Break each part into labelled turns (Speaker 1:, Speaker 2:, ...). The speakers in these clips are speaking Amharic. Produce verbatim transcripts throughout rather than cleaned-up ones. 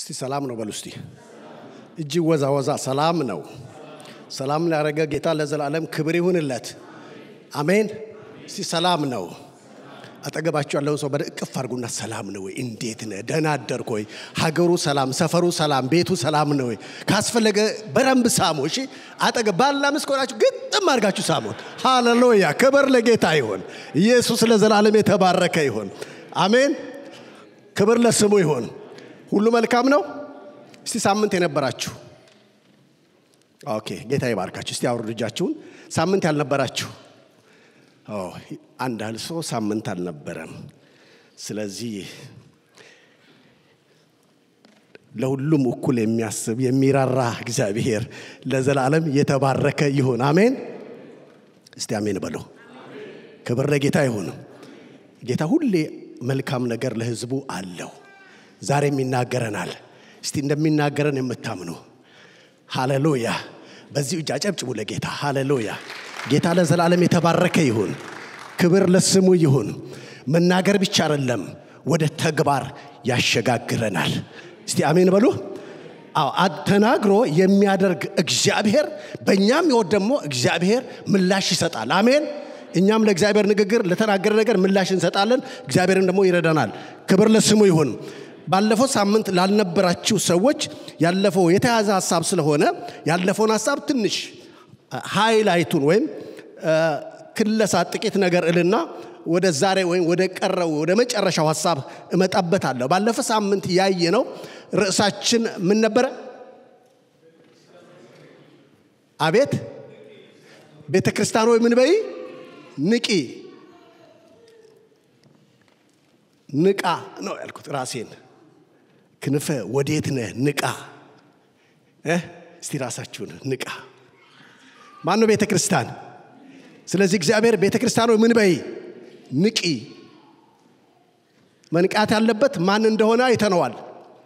Speaker 1: እስቲ ሰላም ነው በሉ እስቲ እጅ ወዛ ወዛ ሰላም ነው ሰላም ላረጋ ጌታ ለዘላለም ክብር ይሁንለት አሜን እስቲ ሰላም ነው አጠገባችሁ ያለው ሰው በእቅፍ አርጉና ሰላም ነው ወይ እንዴት ነህ ደህና አደርክ ወይ ሀገሩ ሰላም ሰፈሩ ሰላም ቤቱ ሰላም ነው ወይ ካስፈለገ በረምብ ሳሙ እሺ አጠገባላ መስኮራችሁ ግጥም አርጋችሁ ሳሙት ሃሌሉያ ክብር ለጌታ ይሁን ኢየሱስ ለዘላለም የተባረከ ይሁን አሜን ክብር ለስሙ ይሁን ሁሉ መልካም ነው እስቲ ሳምንት የነበራችሁ ኦኬ ጌታ ይባርካችሁ እስቲ አውርዱ እጃችሁን ሳምንት ያልነበራችሁ ኦ አንድ አልሶ ሳምንት አልነበረም ስለዚህ ለሁሉም እኩል የሚያስብ የሚራራ እግዚአብሔር ለዘላለም የተባረከ ይሁን አሜን እስቲ አሜን በሉ ክብር ለጌታ ይሁን ጌታ ሁሌ መልካም ነገር ለሕዝቡ አለው ዛሬም ይናገረናል እስቲ እንደሚናገረን የምታምኑ ሃሌሉያ በዚህ እጅ አጨብጭቡ ለጌታ ሃሌሉያ ጌታ ለዘላለም የተባረከ ይሁን ክብር ለስሙ ይሁን መናገር ብቻ አይደለም ወደ ተግባር ያሸጋግረናል እስቲ አሜን በሉ አው አተናግሮ የሚያደርግ እግዚአብሔር በእኛም ይወድ ደግሞ እግዚአብሔር ምላሽ ይሰጣል አሜን እኛም ለእግዚአብሔር ንግግር ለተናገረ ነገር ምላሽ እንሰጣለን እግዚአብሔርን ደግሞ ይረዳናል ክብር ለስሙ ይሁን ባለፈው ሳምንት ላልነበራችሁ ሰዎች ያለፈው የተያዘ ሐሳብ ስለሆነ ያለፈውን ሐሳብ ትንሽ ሃይላይቱን ወይም ክለሳ ጥቂት ነገር እልና ወደ ዛሬ ወይም ወደ ቀረው ወደ መጨረሻው ሐሳብ እመጣበታለሁ ባለፈው ሳምንት ያየነው ርዕሳችን ምን ነበር አቤት ቤተክርስቲያን ወይ ምን በይ ንቂ ንቃ ነው ያልኩት ራሴን ክንፈ ወዴት ነህ ንቃ እ እስቲ ራሳችሁን ንቃ ማን ነው ቤተክርስቲያን ስለዚህ እግዚአብሔር ቤተክርስቲያን ወይ ምን በይ ንቂ መንቃት ያለበት ማን እንደሆነ አይተነዋል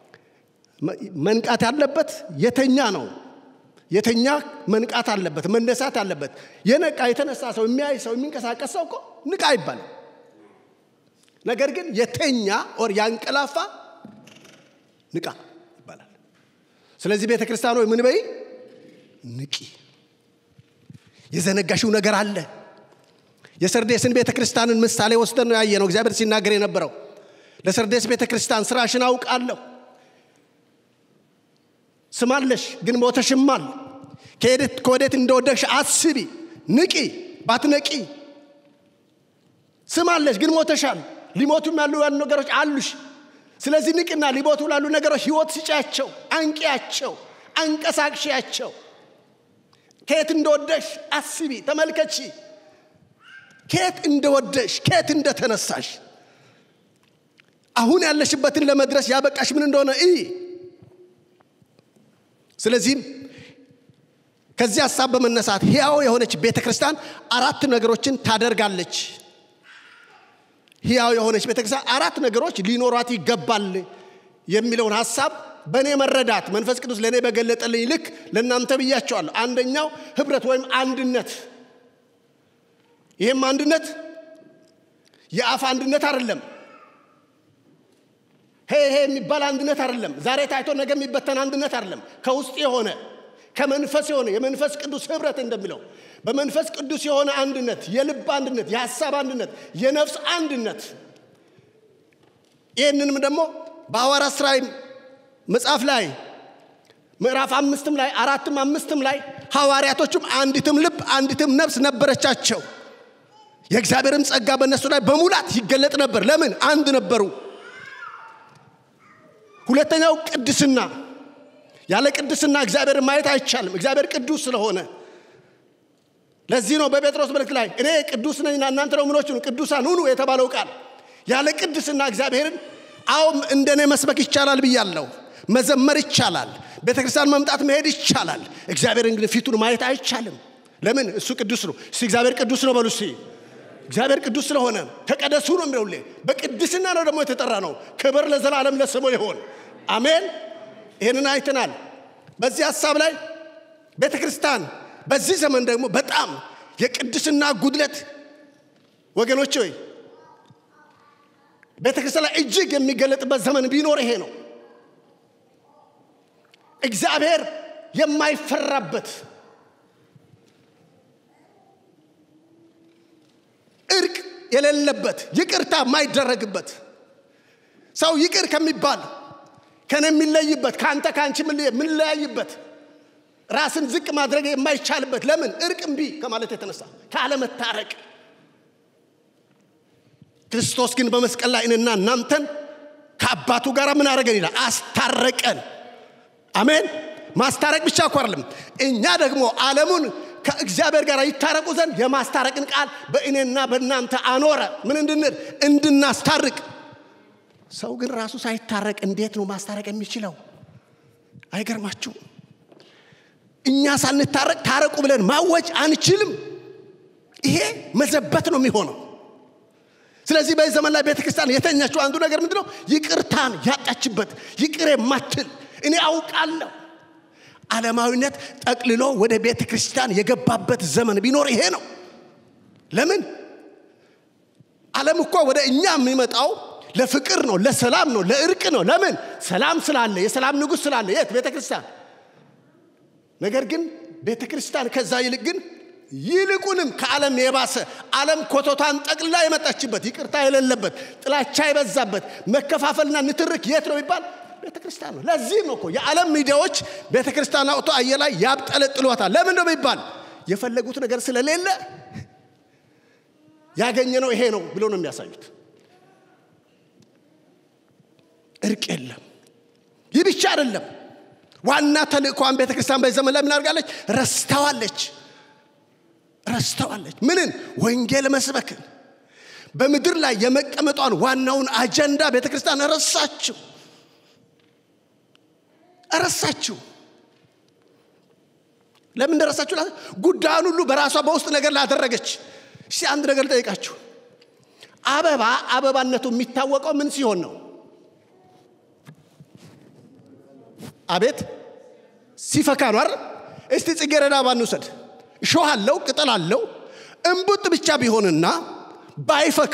Speaker 1: መንቃት ያለበት የተኛ ነው የተኛ መንቃት አለበት መነሳት አለበት የነቃ የተነሳ ሰው የሚያይ ሰው የሚንቀሳቀስ ሰው እኮ ንቃ ይባላል ነገር ግን የተኛ ኦር ያንቀላፋ ንቃ ይባላል ስለዚህ ቤተክርስቲያን ወይ ምን በይ ንቂ የዘነጋሽው ነገር አለ የሰርዴስን ቤተክርስቲያንን ምሳሌ ወስደን ነው ያየነው እግዚአብሔር ሲናገር የነበረው ለሰርዴስ ቤተክርስቲያን ስራሽን አውቃለሁ ስማለሽ ግን ሞተሽማል ከሄደት ከወዴት እንደወደቅሽ አስቢ ንቂ ባትነቂ ስማለሽ ግን ሞተሻል ሊሞቱም ያሉ ነገሮች አሉሽ ስለዚህ ንቅና ሊሞቱ ያሉ ነገሮች ህይወት ሲጫቸው አንቂያቸው አንቀሳቅሽያቸው ከየት እንደወደቅሽ አስቢ ተመልከቺ ከየት እንደወደቅሽ ከየት እንደተነሳሽ አሁን ያለሽበትን ለመድረስ ያበቃሽ ምን እንደሆነ እይ ስለዚህ ከዚህ ሐሳብ በመነሳት ሕያው የሆነች ቤተክርስቲያን አራት ነገሮችን ታደርጋለች ሕያው የሆነች ቤተክርስቲያን አራት ነገሮች ሊኖራት ይገባል የሚለውን ሐሳብ በኔ መረዳት መንፈስ ቅዱስ ለኔ በገለጠልኝ ልክ ለናንተ ብያቸዋለሁ አንደኛው ህብረት ወይም አንድነት ይሄም አንድነት የአፍ አንድነት አይደለም ሄ ሄ የሚባል አንድነት አይደለም ዛሬ ታይቶ ነገ የሚበተን አንድነት አይደለም ከውስጥ የሆነ ከመንፈስ የሆነ የመንፈስ ቅዱስ ህብረት እንደሚለው በመንፈስ ቅዱስ የሆነ አንድነት የልብ አንድነት የሐሳብ አንድነት የነፍስ አንድነት ይሄንንም ደግሞ በሐዋርያት ሥራ መጽሐፍ ላይ ምዕራፍ አምስትም ላይ አራትም አምስትም ላይ ሐዋርያቶችም አንዲትም ልብ አንዲትም ነፍስ ነበረቻቸው የእግዚአብሔርም ጸጋ በእነሱ ላይ በሙላት ይገለጥ ነበር ለምን አንድ ነበሩ ሁለተኛው ቅድስና ያለ ቅድስና እግዚአብሔር ማየት አይቻልም እግዚአብሔር ቅዱስ ስለሆነ ለዚህ ነው በጴጥሮስ መልእክት ላይ እኔ ቅዱስ ነኝና እናንተ ነው ምኖች ነው ቅዱሳን ሁኑ የተባለው ቃል ያለ ቅድስና እግዚአብሔርን አው እንደኔ መስበክ ይቻላል ብያለሁ መዘመር ይቻላል ቤተክርስቲያን መምጣት መሄድ ይቻላል እግዚአብሔርን ግን ፊቱን ማየት አይቻልም ለምን እሱ ቅዱስ ነው እሱ እግዚአብሔር ቅዱስ ነው በሉሲ እግዚአብሔር ቅዱስ ስለሆነ ተቀደሱ ነው የሚለው በቅድስና ነው ደግሞ የተጠራ ነው ክብር ለዘላለም ለስሙ ይሁን አሜን ይሄንን አይተናል በዚህ ሐሳብ ላይ ቤተክርስቲያን በዚህ ዘመን ደግሞ በጣም የቅድስና ጉድለት ወገኖች ሆይ ቤተክርስቲያን እጅግ የሚገለጥበት ዘመን ቢኖር ይሄ ነው እግዚአብሔር የማይፈራበት እርቅ የሌለበት ይቅርታ የማይደረግበት ሰው ይቅር ከሚባል ከነ የሚለይበት ካንተ ካንቺ ምን ለያይበት ራስን ዝቅ ማድረግ የማይቻልበት ለምን እርቅ እምቢ ከማለት የተነሳ ካለ መታረቅ ክርስቶስ ግን በመስቀል ላይ እነና እናንተን ከአባቱ ጋር ምን አረገን ይላል አስታረቀን አሜን ማስታረቅ ብቻ እኮ አይደለም እኛ ደግሞ ዓለሙን ከእግዚአብሔር ጋር ይታረቁ ዘንድ የማስታረቅን ቃል በእኔና በእናንተ አኖረ ምን እንድንል እንድናስታርቅ ሰው ግን ራሱ ሳይታረቅ እንዴት ነው ማስታረቅ የሚችለው አይገርማችሁ እኛ ሳንታረቅ ታረቁ ብለን ማወጅ አንችልም ይሄ መዘበት ነው የሚሆነው ስለዚህ በዘመን ላይ ቤተክርስቲያን የተኛችው አንዱ ነገር ምንድነው ይቅርታን ያጣችበት ይቅር የማትል እኔ አውቃለሁ ዓለማዊነት ጠቅልሎ ወደ ቤተክርስቲያን የገባበት ዘመን ቢኖር ይሄ ነው ለምን ዓለም እኮ ወደ እኛ የሚመጣው ለፍቅር ነው ለሰላም ነው ለእርቅ ነው ለምን ሰላም ስላለ የሰላም ንጉስ ስላለ የት ቤተክርስቲያን ነገር ግን ቤተክርስቲያን ከዛ ይልቅ ግን ይልቁንም ከዓለም የባሰ ዓለም ኮቶታን ጠቅልላ የመጣችበት ይቅርታ የሌለበት ጥላቻ የበዛበት መከፋፈልና ንትርክ የት ነው ይባል ቤተክርስቲያን ነው ለዚህ ነው እኮ የዓለም ሚዲያዎች ቤተክርስቲያን አውጥቶ አየላይ ያብጠለጥሏታል ለምን ነው ይባል የፈለጉት ነገር ስለሌለ ያገኘነው ይሄ ነው ብሎ ነው የሚያሳዩት እርቅ የለም ይብቻ አይደለም ዋና ተልእኮን ቤተክርስቲያን በዘመን ላይ ምን አርጋለች ረስተዋለች ረስተዋለች ምንን ወንጌል መስበክን በመድር ላይ የመቀመጧን ዋናውን አጀንዳ ቤተክርስቲያን ረሳችው ረሳችው ለምን ረሳችው ጉዳዩን ሁሉ በራሷ በውስጥ ነገር ላደረገች እሺ አንድ ነገር ጠይቃችሁ አበባ አበባነቱ የሚታወቀው ምን ሲሆን ነው አቤት ሲፈካ ነው አይደል እስቲ ጽጌረዳ ባንውሰድ እሾህ አለው ቅጠል አለው እንቡጥ ብቻ ቢሆንና ባይፈካ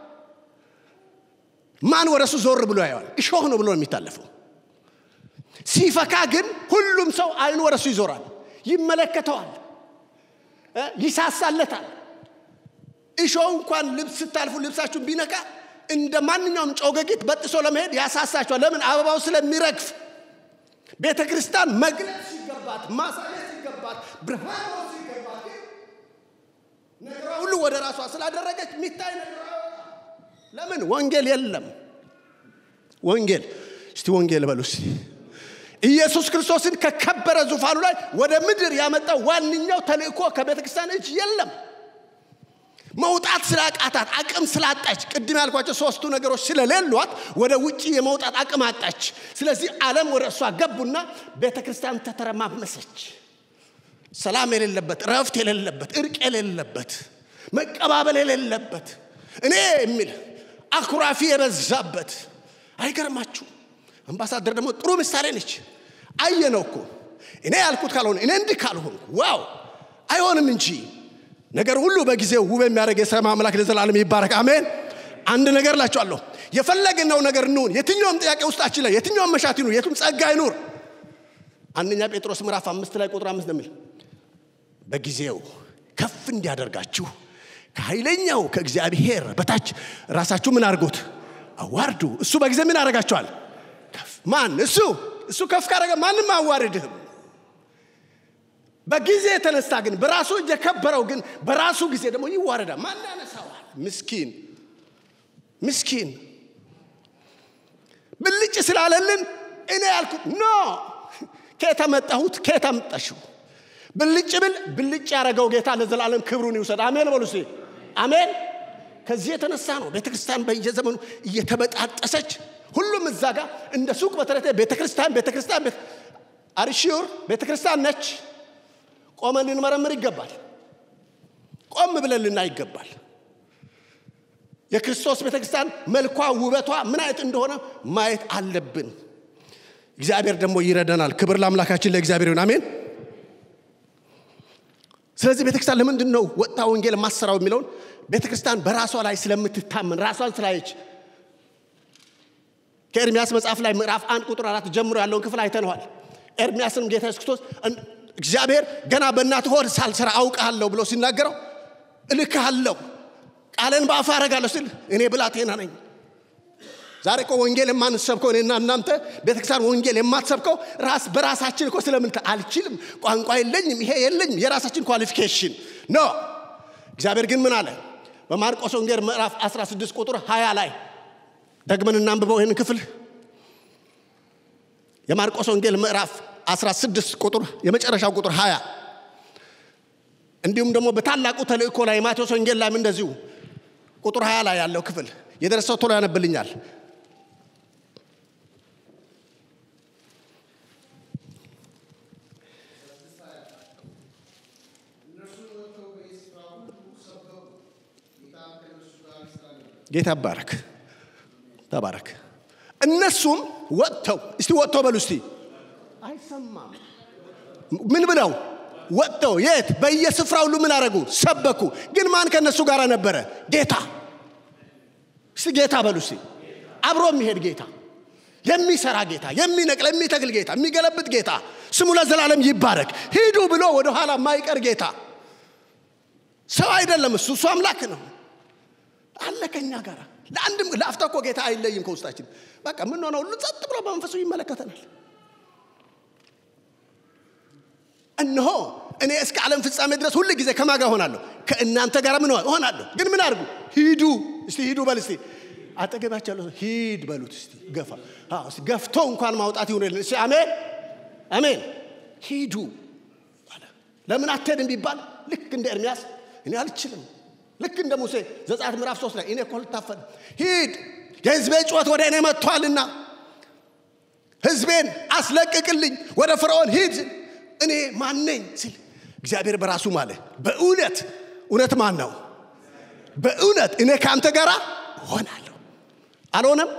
Speaker 1: ማን ወረሱ ዞር ብሎ ያያል እሾህ ነው ብሎ የሚታለፈው ሲፈካ ግን ሁሉም ሰው አይኑ ወረሱ ይዞራል ይመለከተዋል ይሳሳለታል እሾህ እንኳን ልብስ ታልፉ ልብሳችሁን ቢነካ እንደ ማንኛውም ጮገጊት በጥሶ ለመሄድ ያሳሳቸዋል ለምን አበባው ስለሚረግፍ ቤተክርስቲያን መግለጽ ሲገባት ማሳየት ሲገባት ብርሃን ሲገባት ነገሩ ሁሉ ወደ ራሷ ስላደረገች ሚታይ ነገር ለምን ወንጌል የለም ወንጌል እስቲ ወንጌል በሉስ ኢየሱስ ክርስቶስን ከከበረ ዙፋኑ ላይ ወደ ምድር ያመጣው ዋንኛው ተልእኮ ከቤተክርስቲያን እጅ የለም መውጣት ስላቃታት አቅም ስላጣች ቅድም ያልኳቸው ሶስቱ ነገሮች ስለሌሏት ወደ ውጪ የመውጣት አቅም አጣች ስለዚህ ዓለም ወደ እሷ ገቡና ቤተክርስቲያን ተተረማመሰች ሰላም የሌለበት ረፍት የሌለበት እርቅ የሌለበት መቀባበል የሌለበት እኔ የሚል አኩራፊ የበዛበት አይገርማችሁ አምባሳደር ደግሞ ጥሩ ምሳሌ ነች አየነው እኮ እኔ ያልኩት ካልሆነ እኔ እንድ ካልሆነ ዋው አይሆንም እንጂ ነገር ሁሉ በጊዜው ውብ የሚያደርግ የሰማይ አምላክ ለዘላለም ይባረክ አሜን አንድ ነገር ላችኋለሁ የፈለግነው ነገር ነው የትኛውም ጥያቄ ውስጣችን ላይ የትኛውም መሻት ይኑር የቱም ጸጋ ይኑር አንደኛ ጴጥሮስ ምዕራፍ አምስት ላይ ቁጥር አምስት እንደሚል በጊዜው ከፍ እንዲያደርጋችሁ ከኃይለኛው ከእግዚአብሔር በታች ራሳችሁ ምን አርጉት አዋርዱ እሱ በጊዜ ምን ያደርጋችኋል ማን እሱ እሱ ከፍ ካደረገ ማንንም አዋርድህም በጊዜ የተነሳ ግን በራሱ የከበረው ግን በራሱ ጊዜ ደግሞ ይዋረዳል ማን ያነሳዋል ምስኪን ምስኪን ብልጭ ስላለልን እኔ ያልኩት ኖ ከተመጣሁት ከተመጣሽው ብልጭ ብል ብልጭ ያረጋው ጌታ ለዘላለም ክብሩን ይውሰድ አሜን በሉሲ አሜን ከዚህ የተነሳ ነው ቤተክርስቲያን በየዘመኑ እየተበጣጠሰች ሁሉም እዛጋ እንደ ሱቅ በተረተ ቤተክርስቲያን ቤተክርስቲያን አርሺውር ቤተክርስቲያን ነች ቆመን ልንመረምር ይገባል ቆም ብለን ልናይ ይገባል የክርስቶስ ቤተክርስቲያን መልኳ ውበቷ ምን አይነት እንደሆነ ማየት አለብን እግዚአብሔር ደግሞ ይረዳናል ክብር ለአምላካችን ለእግዚአብሔር ይሁን አሜን ስለዚህ ቤተክርስቲያን ለምንድን ነው ወጣ ወንጌል ማሰራው የሚለው ቤተክርስቲያን በራሷ ላይ ስለምትታመን ራሷን ስላየች ከኤርምያስ መጽሐፍ ላይ ምዕራፍ አንድ ቁጥር አራት ጀምሮ ያለውን ክፍል አይተነዋል ኤርሚያስም ጌታ ኢየሱስ ክርስቶስ እግዚአብሔር ገና በእናትህ ሆድ ሳልሰራ አውቃለሁ ብሎ ሲናገረው እልካለሁ ቃልን በአፍ አደርጋለሁ ሲል እኔ ብላቴና ነኝ። ዛሬ እኮ ወንጌል የማንሰብከው እኔና እናንተ ቤተክርስቲያን ወንጌል የማትሰብከው ራስ በራሳችን እኮ ስለምን አልችልም ቋንቋ የለኝም ይሄ የለኝም የራሳችን ኳሊፊኬሽን ኖ። እግዚአብሔር ግን ምን አለ? በማርቆስ ወንጌል ምዕራፍ አስራ ስድስት ቁጥር ሃያ ላይ ደግመን እናንብበው ይሄን ክፍል። የማርቆስ ወንጌል ምዕራፍ አስራ ስድስት ቁጥር የመጨረሻው ቁጥር ሃያ እንዲሁም ደግሞ በታላቁ ተልእኮ ላይ ማቴዎስ ወንጌል ላይ እንደዚሁ ቁጥር ሃያ ላይ ያለው ክፍል የደረሰው ቶሎ ያነብልኛል። ጌታ ባረክ ተባረክ። እነሱም ወጥተው እስቲ ወጥተው በሉ እስቲ አይሰማም ምን ብለው ወጥተው የት በየስፍራው ሁሉ ምን አረጉ? ሰበኩ። ግን ማን ከነሱ ጋር ነበረ? ጌታ። እስቲ ጌታ በሉ እስቲ አብሮ የሚሄድ ጌታ፣ የሚሰራ ጌታ፣ የሚነቅል የሚተክል ጌታ፣ የሚገለብጥ ጌታ ስሙ ለዘላለም ይባረክ። ሂዱ ብሎ ወደ ኋላ ማይቀር ጌታ ሰው አይደለም እሱ እሱ አምላክ ነው አለ ከኛ ጋር። ለአንድም ለአፍታ እኮ ጌታ አይለይም ከውስጣችን። በቃ ምን ሆነው ሁሉ ጸጥ ብሎ በመንፈሱ ይመለከተናል። እነሆ እኔ እስከ ዓለም ፍጻሜ ድረስ ሁሉ ጊዜ ከማጋ ሆናለሁ ከእናንተ ጋር ምን ሆናለሁ። ግን ምን አርጉ? ሂዱ። እስቲ ሂዱ በል እስቲ አጠገባቸው ያለው ሂድ በሉት እስቲ ገፋ። አዎ እስቲ ገፍቶ እንኳን ማውጣት ይሁንልን። እሺ አሜን አሜን። ሂዱ አለ። ለምን አትሄድም ቢባል ልክ እንደ ኤርሚያስ እኔ አልችልም፣ ልክ እንደ ሙሴ ዘጸአት ምዕራፍ ሶስት ላይ እኔ እኮ ልታፈን ሂድ የሕዝቤ ጩኸት ወደ እኔ መጥቷልና ሕዝቤን አስለቅቅልኝ ወደ ፈርዖን ሂድ እኔ ማን ነኝ ሲል እግዚአብሔር በራሱ ማለት በእውነት እውነት ማን ነው? በእውነት እኔ ካንተ ጋር ሆናለሁ አልሆነም?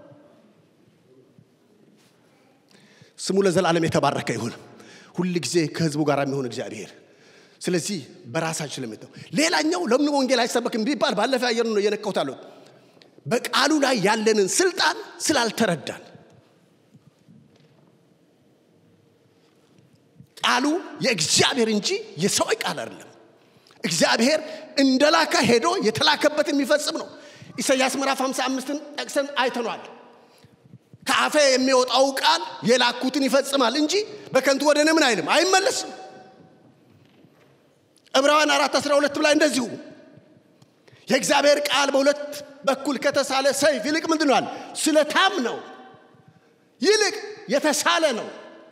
Speaker 1: ስሙ ለዘላለም የተባረከ ይሁን። ሁሉ ጊዜ ከሕዝቡ ጋር የሚሆን እግዚአብሔር። ስለዚህ በራሳችን ለምተው ሌላኛው ለምን ወንጌል አይሰበክም ቢባል ባለፈ አየር ነው የነካውታለው በቃሉ ላይ ያለንን ስልጣን ስላልተረዳን። ቃሉ የእግዚአብሔር እንጂ የሰው ቃል አይደለም። እግዚአብሔር እንደላከ ሄዶ የተላከበትን የሚፈጽም ነው። ኢሳይያስ ምዕራፍ ሃምሳ አምስትን ጠቅሰን አይተናል። ከአፌ የሚወጣው ቃል የላኩትን ይፈጽማል እንጂ በከንቱ ወደ እኔ ምን አይልም አይመለስም። ዕብራውያን አራት አስራ ሁለት ላይ እንደዚሁ የእግዚአብሔር ቃል በሁለት በኩል ከተሳለ ሰይፍ ይልቅ ምንድነው? ስለታም ነው። ይልቅ የተሳለ ነው።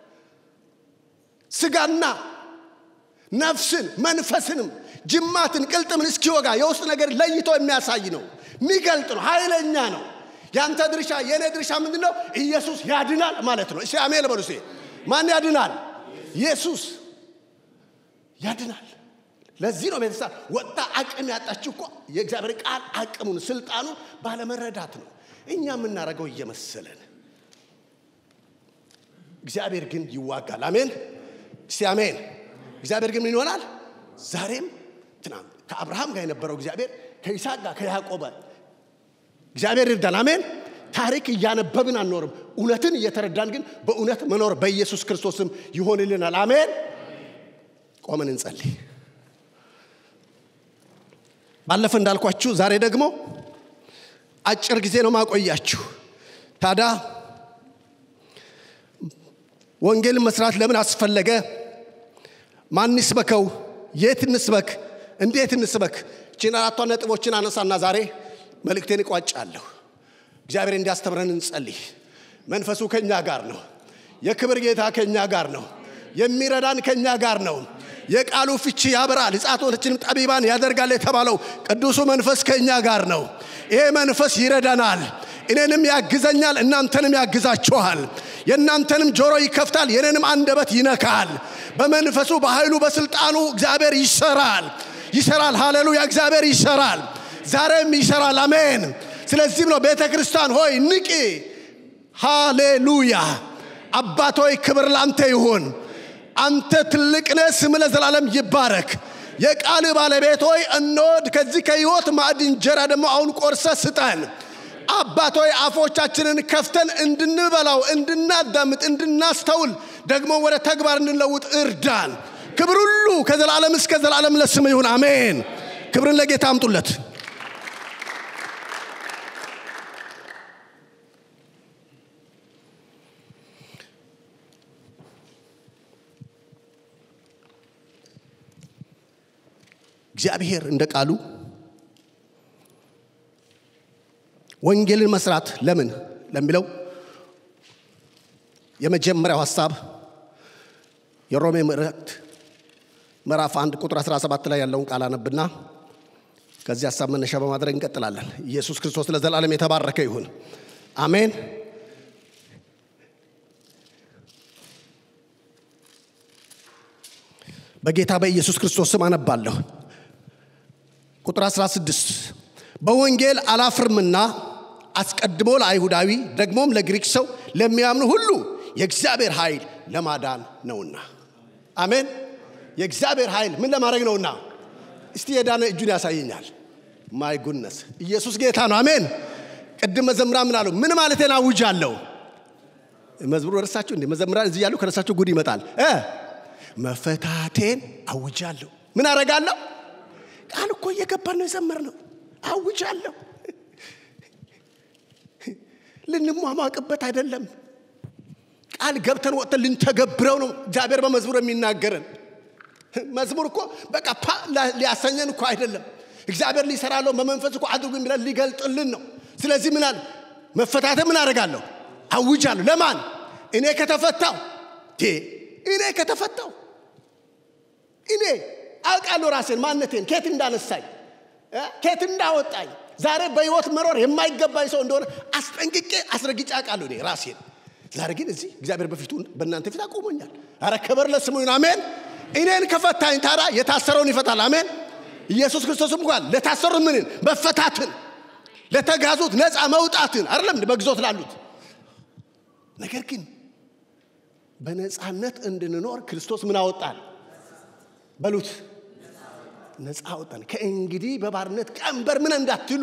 Speaker 1: ስጋና ነፍስን መንፈስንም ጅማትን ቅልጥምን እስኪወጋ የውስጥ ነገር ለይቶ የሚያሳይ ነው። የሚገልጥ ነው። ኃይለኛ ነው። ያንተ ድርሻ የኔ ድርሻ ምንድነው? ኢየሱስ ያድናል ማለት ነው። እሺ አሜን በሉ። እሺ ማን ያድናል? ኢየሱስ ያድናል። ለዚህ ነው ቤተሰብ ወጣ አቅም ያጣችው እኮ የእግዚአብሔር ቃል አቅሙን ስልጣኑን ባለመረዳት ነው። እኛ ምን እናረጋው እየመሰለን። እግዚአብሔር ግን ይዋጋል። አሜን እስቲ አሜን። እግዚአብሔር ግን ምን ይሆናል? ዛሬም ትናንት ከአብርሃም ጋር የነበረው እግዚአብሔር ከይስሐቅ ጋር ከያዕቆብ እግዚአብሔር ይርዳን። አሜን። ታሪክ እያነበብን አንኖርም። እውነትን እየተረዳን ግን በእውነት መኖር በኢየሱስ ክርስቶስም ይሆንልናል። አሜን። ቆመን እንጸልይ። ባለፈ እንዳልኳችሁ ዛሬ ደግሞ አጭር ጊዜ ነው ማቆያችሁ። ታዲያ ወንጌል መስራት ለምን አስፈለገ? ማን ይስበከው? የት እንስበክ? እንዴት እንስበክ? እቺን አራቷ ነጥቦችን አነሳና ዛሬ መልእክቴን እቋጫለሁ። እግዚአብሔር እንዲያስተምረን እንጸልይ። መንፈሱ ከኛ ጋር ነው። የክብር ጌታ ከኛ ጋር ነው። የሚረዳን ከኛ ጋር ነው። የቃሉ ፍቺ ያበራል፣ ሕፃናቶችንም ጠቢባን ያደርጋል የተባለው ቅዱሱ መንፈስ ከኛ ጋር ነው። ይሄ መንፈስ ይረዳናል፣ እኔንም ያግዘኛል፣ እናንተንም ያግዛችኋል። የእናንተንም ጆሮ ይከፍታል፣ የኔንም አንደበት ይነካል። በመንፈሱ በኃይሉ በስልጣኑ እግዚአብሔር ይሰራል ይሰራል። ሃሌሉያ! እግዚአብሔር ይሰራል፣ ዛሬም ይሰራል። አሜን። ስለዚህ ነው ቤተክርስቲያን ሆይ ንቂ። ሃሌሉያ! አባቶይ ክብር ላንተ ይሁን። አንተ ትልቅ ነህ፣ ስም ለዘላለም ይባረክ። የቃል ባለቤት ሆይ እንወድ ከዚህ ከሕይወት ማዕድ እንጀራ ደግሞ አሁን ቆርሰ ስጠን። አባቶይ አፎቻችንን ከፍተን እንድንበላው እንድናዳምጥ እንድናስተውል ደግሞ ወደ ተግባር እንለውጥ እርዳን ክብር ሁሉ ከዘላለም እስከ ዘላለም ለስም ይሁን አሜን ክብርን ለጌታ አምጡለት እግዚአብሔር እንደ ቃሉ ወንጌልን መስራት ለምን ለሚለው የመጀመሪያው ሐሳብ የሮሜ ምዕራፍ ምዕራፍ አንድ ቁጥር አስራ ሰባት ላይ ያለውን ቃል አነብና ከዚህ ሐሳብ መነሻ በማድረግ እንቀጥላለን ኢየሱስ ክርስቶስ ለዘላለም የተባረከ ይሁን አሜን በጌታ በኢየሱስ ክርስቶስ ስም አነባለሁ ቁጥር አስራ ስድስት በወንጌል አላፍርምና አስቀድሞ ለአይሁዳዊ ደግሞም ለግሪክ ሰው ለሚያምኑ ሁሉ የእግዚአብሔር ኃይል ለማዳን ነውና አሜን የእግዚአብሔር ኃይል ምን ለማድረግ ነውና እስቲ የዳነ እጁን ያሳየኛል ማይ ጉድነስ ኢየሱስ ጌታ ነው አሜን ቅድም መዘምራን ምን አለው ምን ማለት ነው አውጃለሁ መዝሙር ወርሳችሁ እንደ መዘምራን እዚህ ያሉ ከረሳችሁ ጉድ ይመጣል እ መፈታቴን አውጃለሁ ምን አረጋለሁ ቃል እኮ እየገባን ነው የዘመርነው አውጃለሁ ልንሟሟቅበት አይደለም ቃል ገብተን ወጥተን ልንተገብረው ነው እግዚአብሔር በመዝሙር የሚናገረን መዝሙር እኮ በቃ ሊያሰኘን እኮ አይደለም እግዚአብሔር ሊሰራለው በመንፈስ እኮ አድርጉ የሚለን ሊገልጥልን ነው ስለዚህ ምን አለ መፈታተ ምን አረጋለሁ አውጃለሁ ለማን እኔ ከተፈታው ቴ እኔ ከተፈታው እኔ አውቃለሁ ራሴን ማንነቴን ከት እንዳነሳኝ ከት እንዳወጣኝ ዛሬ በህይወት መኖር የማይገባኝ ሰው እንደሆነ አስጠንቅቄ አስረግጬ አውቃለሁ እኔ ራሴን ዛሬ ግን እዚህ እግዚአብሔር በፊቱ በእናንተ ፊት አቆሞኛል አረ ከበር ለስሙ ይሁን አሜን እኔን ከፈታኝ ታራ የታሰረውን ይፈታል አሜን ኢየሱስ ክርስቶስም እንኳን ለታሰሩት ምንን መፈታትን ለተጋዙት ነፃ መውጣትን አይደለም በግዞት ላሉት ነገር ግን በነፃነት እንድንኖር ክርስቶስ ምን አወጣን በሉት ነፃ አወጣን ከእንግዲህ በባርነት ቀንበር ምን እንዳትሉ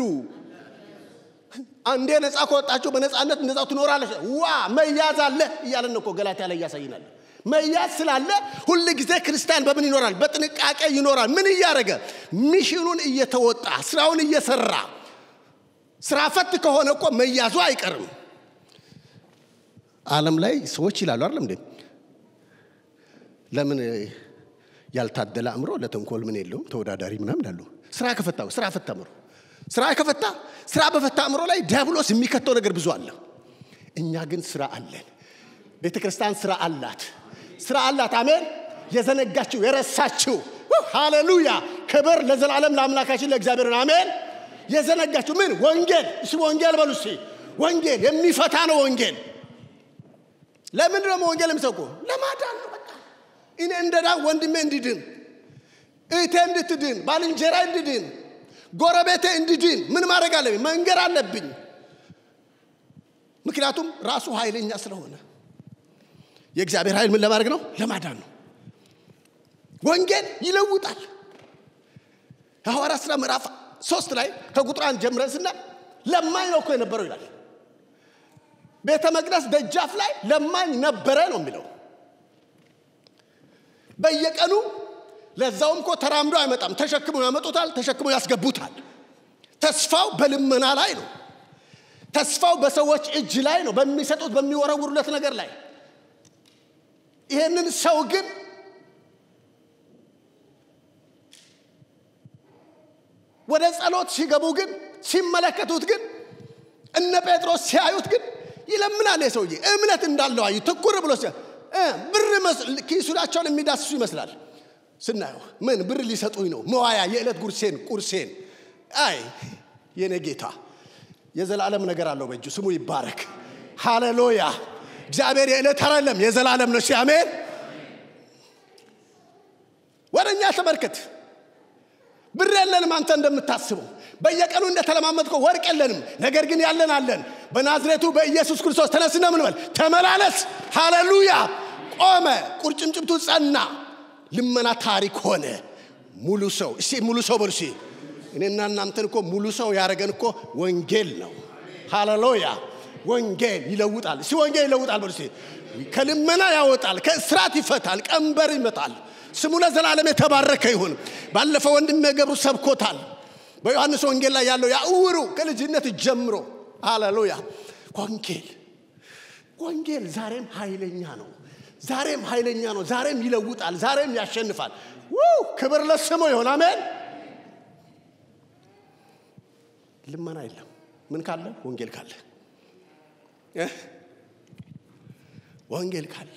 Speaker 1: አንዴ ነፃ ከወጣችሁ በነፃነት እንደዛው ትኖራለሽ ዋ መያዝ አለ ይያለን እኮ ገላትያ ላይ ያሳይናል መያዝ ስላለ ሁሉ ጊዜ ክርስቲያን በምን ይኖራል በጥንቃቄ ይኖራል ምን ያያረገ ሚሽኑን እየተወጣ ስራውን እየሰራ ስራ ፈት ከሆነ እኮ መያዙ አይቀርም ዓለም ላይ ሰዎች ይላሉ አይደል እንዴ ለምን ያልታደለ አምሮ ለተንኮል ምን የለውም ተወዳዳሪ ምናምን እንዳሉ ስራ ከፈታው ስራ ፈታምሮ ስራ ከፈታ ስራ በፈታ አምሮ ላይ ዲያብሎስ የሚከተው ነገር ብዙ አለ እኛ ግን ስራ አለን ቤተክርስቲያን ስራ አላት ስራ አላት አሜን የዘነጋችሁ የረሳችሁ ሃሌሉያ ክብር ለዘላለም ለአምላካችን ለእግዚአብሔር አሜን የዘነጋችሁ ምን ወንጌል እሺ ወንጌል በሉሲ ወንጌል የሚፈታ ነው ወንጌል ለምን ነው ወንጌል የሚሰብኩ ለማዳን ነው በቃ እኔ እንደዳ ወንድሜ እንዲድን እቴ እንድትድን ባልንጀራ እንዲድን ጎረቤቴ እንዲድን ምን ማድረግ አለብኝ መንገር አለብኝ ምክንያቱም ራሱ ኃይለኛ ስለሆነ የእግዚአብሔር ኃይል ምን ለማድረግ ነው ለማዳን ነው ወንጌል ይለውጣል ሐዋርያት ሥራ ምዕራፍ ሶስት ላይ ከቁጥር አንድ ጀምረን ስና ለማኝ ነው እኮ የነበረው ይላል ቤተ መቅደስ ደጃፍ ላይ ለማኝ ነበረ ነው የሚለው በየቀኑ ለዛውም እኮ ተራምዶ አይመጣም ተሸክመው ያመጡታል ተሸክመው ያስገቡታል ተስፋው በልመና ላይ ነው ተስፋው በሰዎች እጅ ላይ ነው በሚሰጡት በሚወረውሩለት ነገር ላይ ይሄንን ሰው ግን ወደ ጸሎት ሲገቡ ግን ሲመለከቱት ግን እነ ጴጥሮስ ሲያዩት ግን ይለምናል የሰውዬ እምነት እንዳለው አዩ ትኩር ብሎ ሲያ ብር ኪሱላቸውን የሚዳስሱ ይመስላል ስናየው ምን ብር ሊሰጡኝ ነው መዋያ የዕለት ጉርሴን ቁርሴን አይ የኔ ጌታ የዘላለም ነገር አለው በእጁ ስሙ ይባረክ ሃሌሉያ እግዚአብሔር የዕለት አይደለም የዘላለም ነው አሜን ወደኛ ተመልከት ብር የለንም አንተ እንደምታስበው በየቀኑ እንደተለማመድከው ወርቅ የለንም ነገር ግን ያለን አለን በናዝሬቱ በኢየሱስ ክርስቶስ ተነስና ምን በል ተመላለስ ሃሌሉያ ቆመ ቁርጭምጭምቱ ጸና ልመና ታሪክ ሆነ ሙሉ ሰው እሺ ሙሉ ሰው በርሺ እኔና እናንተን እኮ ሙሉ ሰው ያረገን እኮ ወንጌል ነው ሃሌሉያ ወንጌል ይለውጣል ሲ ወንጌል ይለውጣል በሉሲ ከልመና ያወጣል ከእስራት ይፈታል ቀንበር ይመታል ስሙ ለዘላለም የተባረከ ይሁን ባለፈው ወንድም ገብሩ ሰብኮታል በዮሐንስ ወንጌል ላይ ያለው ያውሩ ከልጅነት ጀምሮ ሃሌሉያ ወንጌል ወንጌል ዛሬም ኃይለኛ ነው ዛሬም ኃይለኛ ነው ዛሬም ይለውጣል ዛሬም ያሸንፋል ዋው ክብር ለስሙ ይሁን አሜን ልመና የለም ምን ካለ ወንጌል ካለ እ ወንጌል ካለ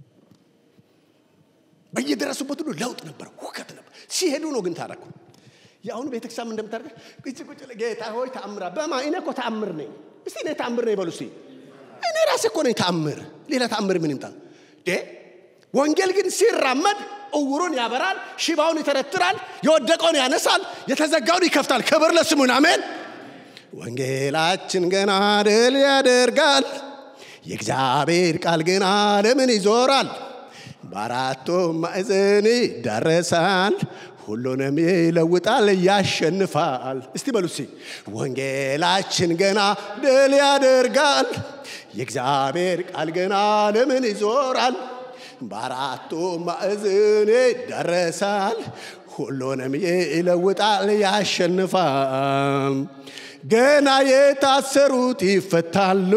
Speaker 1: በየደረሱበት ሁሉ ለውጥ ነበር ሁከት ነበር ሲሄዱ ነው ግን ታረኩ ያሁን ቤተክርስቲያን እንደምታርገ ግጭ ግጭ ለጌታ ሆይ ተአምራ በማ እኔ እኮ ተአምር ነኝ እስቲ እኔ ተአምር ነኝ በሉ እስቲ እኔ ራሴ እኮ ነኝ ተአምር ሌላ ተአምር ምን ይምጣ ደ ወንጌል ግን ሲራመድ እውሩን ያበራል ሽባውን ይተረትራል የወደቀውን ያነሳል የተዘጋውን ይከፍታል ክብር ለስሙ አሜን ወንጌላችን ገና ድል ያደርጋል የእግዚአብሔር ቃል ገና ለምን ይዞራል ባራቶ ማዕዘን ደረሳል ሁሉንም ይለውጣል ያሸንፋል እስቲ በሉሲ ወንጌላችን ገና ድል ያደርጋል የእግዚአብሔር ቃል ገና ለምን ይዞራል ባራቶ ማዕዘን ደረሳል ሁሉንም ይለውጣል ያሸንፋል ገና የታሰሩት ይፈታሉ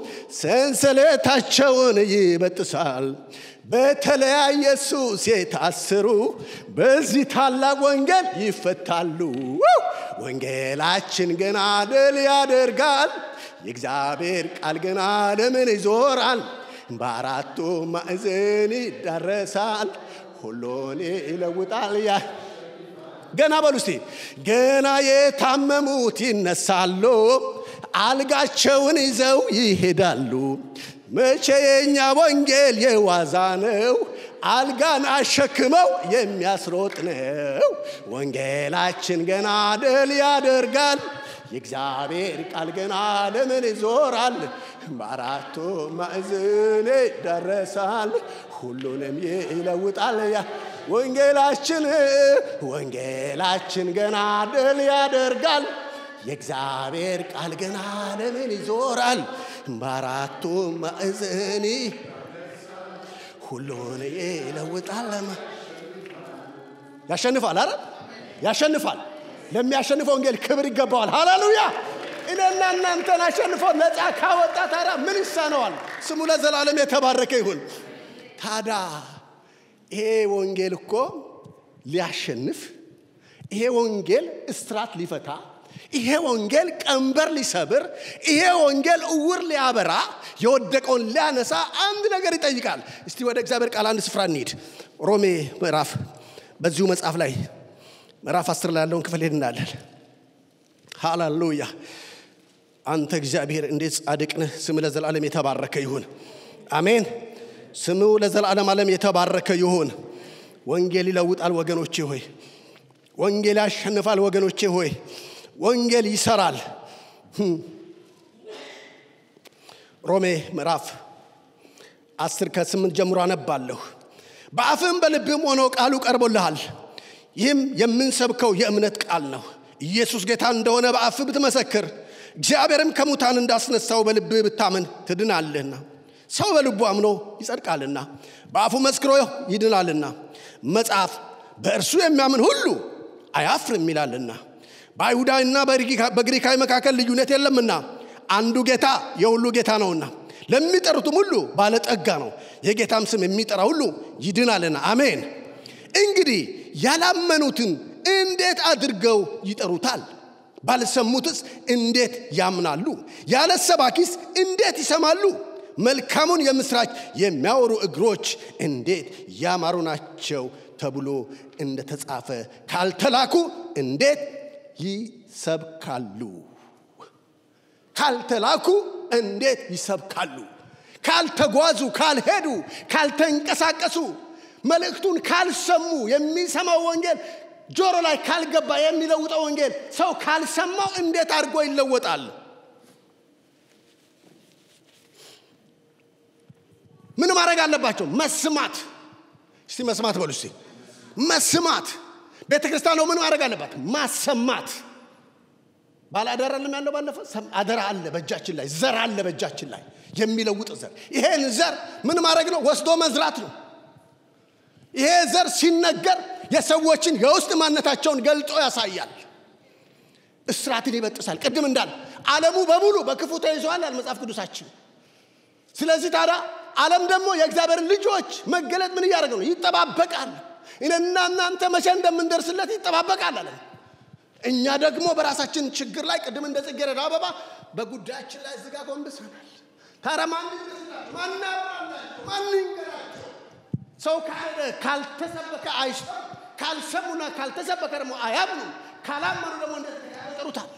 Speaker 1: ሰንሰለታቸውን ይበጥሳል በተለያየ ኢየሱስ የታሰሩ በዚህ ታላቅ ወንጌል ይፈታሉ ወንጌላችን ገና ድል ያደርጋል የእግዚአብሔር ቃል ገና ለምን ይዞራል ባራቱ ማዕዘን ይደረሳል ሁሉን ይለውጣል ያ ገና በሉስቲ ገና የታመሙት ይነሳሉ አልጋቸውን ይዘው ይሄዳሉ መቼ የኛ ወንጌል የዋዛ ነው አልጋን አሸክመው የሚያስሮጥ ነው ወንጌላችን ገና ድል ያደርጋል የእግዚአብሔር ቃል ገና ለምን ይዞራል ባራቱ ማዕዘን ይደረሳል ሁሉንም ይለውጣል ያ ወንጌላችን ወንጌላችን ገና ድል ያደርጋል የእግዚአብሔር ቃል ገና ለምን ይዞራል ባራቱ ማዕዘን ሁሉን ይለውጣል ያሸንፋል አይደል ያሸንፋል ለሚያሸንፈው ወንጌል ክብር ይገባዋል ሃሌሉያ እነና እናንተን አሸንፎ ነፃ ካወጣ ታራ ምን ይሳነዋል ስሙ ለዘላለም የተባረከ ይሁን ታዳ ይሄ ወንጌል እኮ ሊያሸንፍ ይሄ ወንጌል እስራት ሊፈታ ይሄ ወንጌል ቀንበር ሊሰብር ይሄ ወንጌል እውር ሊያበራ የወደቀውን ሊያነሳ አንድ ነገር ይጠይቃል እስቲ ወደ እግዚአብሔር ቃል አንድ ስፍራ እንሂድ ሮሜ ምዕራፍ በዚሁ መጽሐፍ ላይ ምዕራፍ አስር ላይ ያለውን ክፍል ሄድናለን ሃሌሉያ አንተ እግዚአብሔር እንዴት ጻድቅ ነህ ስም ለዘላለም የተባረከ ይሁን አሜን ስሙ ለዘላለም ዓለም የተባረከ ይሁን ወንጌል ይለውጣል ወገኖቼ ሆይ ወንጌል ያሸንፋል ወገኖቼ ሆይ ወንጌል ይሰራል ሮሜ ምዕራፍ አስር ከስምንት ጀምሮ አነባለሁ በአፍም በልብም ሆኖ ቃሉ ቀርቦልሃል ይህም የምንሰብከው የእምነት ቃል ነው ኢየሱስ ጌታ እንደሆነ በአፍ ብትመሰክር እግዚአብሔርም ከሙታን እንዳስነሳው በልብ ብታመን ትድናለህና ሰው በልቡ አምኖ ይጸድቃልና በአፉ መስክሮ ይድናልና መጽሐፍ በእርሱ የሚያምን ሁሉ አያፍርም ይላልና በአይሁዳዊና በግሪካዊ መካከል ልዩነት የለምና አንዱ ጌታ የሁሉ ጌታ ነውና ለሚጠሩትም ሁሉ ባለጠጋ ነው የጌታም ስም የሚጠራ ሁሉ ይድናልና አሜን እንግዲህ ያላመኑትን እንዴት አድርገው ይጠሩታል ባልሰሙትስ እንዴት ያምናሉ ያለ ሰባኪስ እንዴት ይሰማሉ መልካሙን የምስራች የሚያወሩ እግሮች እንዴት ያማሩ ናቸው ተብሎ እንደተጻፈ ካልተላኩ እንዴት ይሰብካሉ ካልተላኩ እንዴት ይሰብካሉ ካልተጓዙ ካልሄዱ ካልተንቀሳቀሱ መልእክቱን ካልሰሙ የሚሰማው ወንጌል ጆሮ ላይ ካልገባ የሚለውጠው ወንጌል ሰው ካልሰማው እንዴት አድርጎ ይለወጣል ምን ማድረግ አለባቸው መስማት እስቲ መስማት በሉ እስቲ መስማት ቤተክርስቲያኑ ምን ማድረግ አለባት ማሰማት ባላደራ አይደለም ያለው ባለፈ አደራ አለ በእጃችን ላይ ዘር አለ በእጃችን ላይ የሚለውጥ ዘር ይሄን ዘር ምን ማድረግ ነው ወስዶ መዝራት ነው ይሄ ዘር ሲነገር የሰዎችን የውስጥ ማንነታቸውን ገልጦ ያሳያል እስራትን ይበጥሳል ቅድም እንዳል ዓለሙ በሙሉ በክፉ ተይዟል መጽሐፍ ቅዱሳችን ስለዚህ ታዲያ ዓለም ደግሞ የእግዚአብሔር ልጆች መገለጥ ምን ያደርግ ነው ይተባበቃል እነና እናንተ መቼ እንደምንደርስለት ይተባበቃል አለ እኛ ደግሞ በራሳችን ችግር ላይ ቅድም እንደጽጌረዳ አበባ በጉዳያችን ላይ ዝጋ ጎንብሰናል ታረማን ማናባላ ማንንገራቸው ሰው ካለ ካልተሰበከ አይሽ ካልሰሙና ካልተሰበከ ደግሞ አያምኑ ካላመኑ ደግሞ እንደተጠሩታል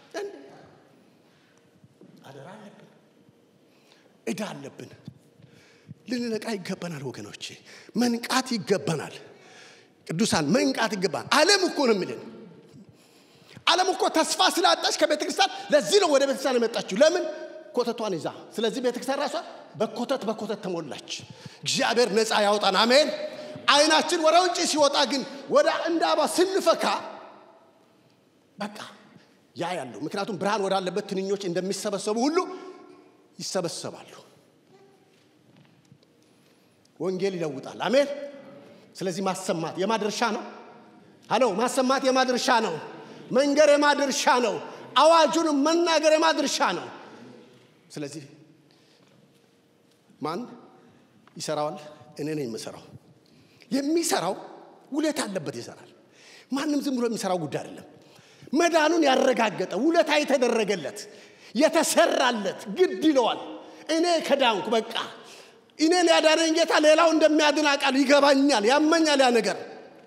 Speaker 1: አደራ አለብን እዳ አለብን ልንነቃ ይገባናል ወገኖቼ መንቃት ይገባናል ቅዱሳን መንቃት ይገባናል ዓለም እኮ ነው የሚልን ዓለም እኮ ተስፋ ስላጣች ከቤተክርስቲያን ለዚህ ነው ወደ ቤተክርስቲያን የመጣችው ለምን ኮተቷን ይዛ ስለዚህ ቤተክርስቲያን ራሷ በኮተት በኮተት ተሞላች እግዚአብሔር ነፃ ያውጣን አሜን አይናችን ወደ ውጪ ሲወጣ ግን ወደ እንዳባ ስንፈካ በቃ ያ ያለው ምክንያቱም ብርሃን ወዳለበት ትንኞች እንደሚሰበሰቡ ሁሉ ይሰበሰባሉ ወንጌል ይለውጣል አሜን ስለዚህ ማሰማት የማድርሻ ነው ሃሎ ማሰማት የማድርሻ ነው መንገር የማድርሻ ነው አዋጁን መናገር የማድርሻ ነው ስለዚህ ማን ይሰራዋል እኔ ነኝ የምሰራው የሚሰራው ውለታ አለበት ይሰራል ማንንም ዝም ብሎ የሚሰራው ጉዳይ አይደለም መዳኑን ያረጋገጠ ውለታ የተደረገለት የተሰራለት ግድ ይለዋል እኔ ከዳንኩ በቃ እኔን ያዳነኝ ጌታ ሌላው እንደሚያድን አቃል ይገባኛል ያመኛል ያ ነገር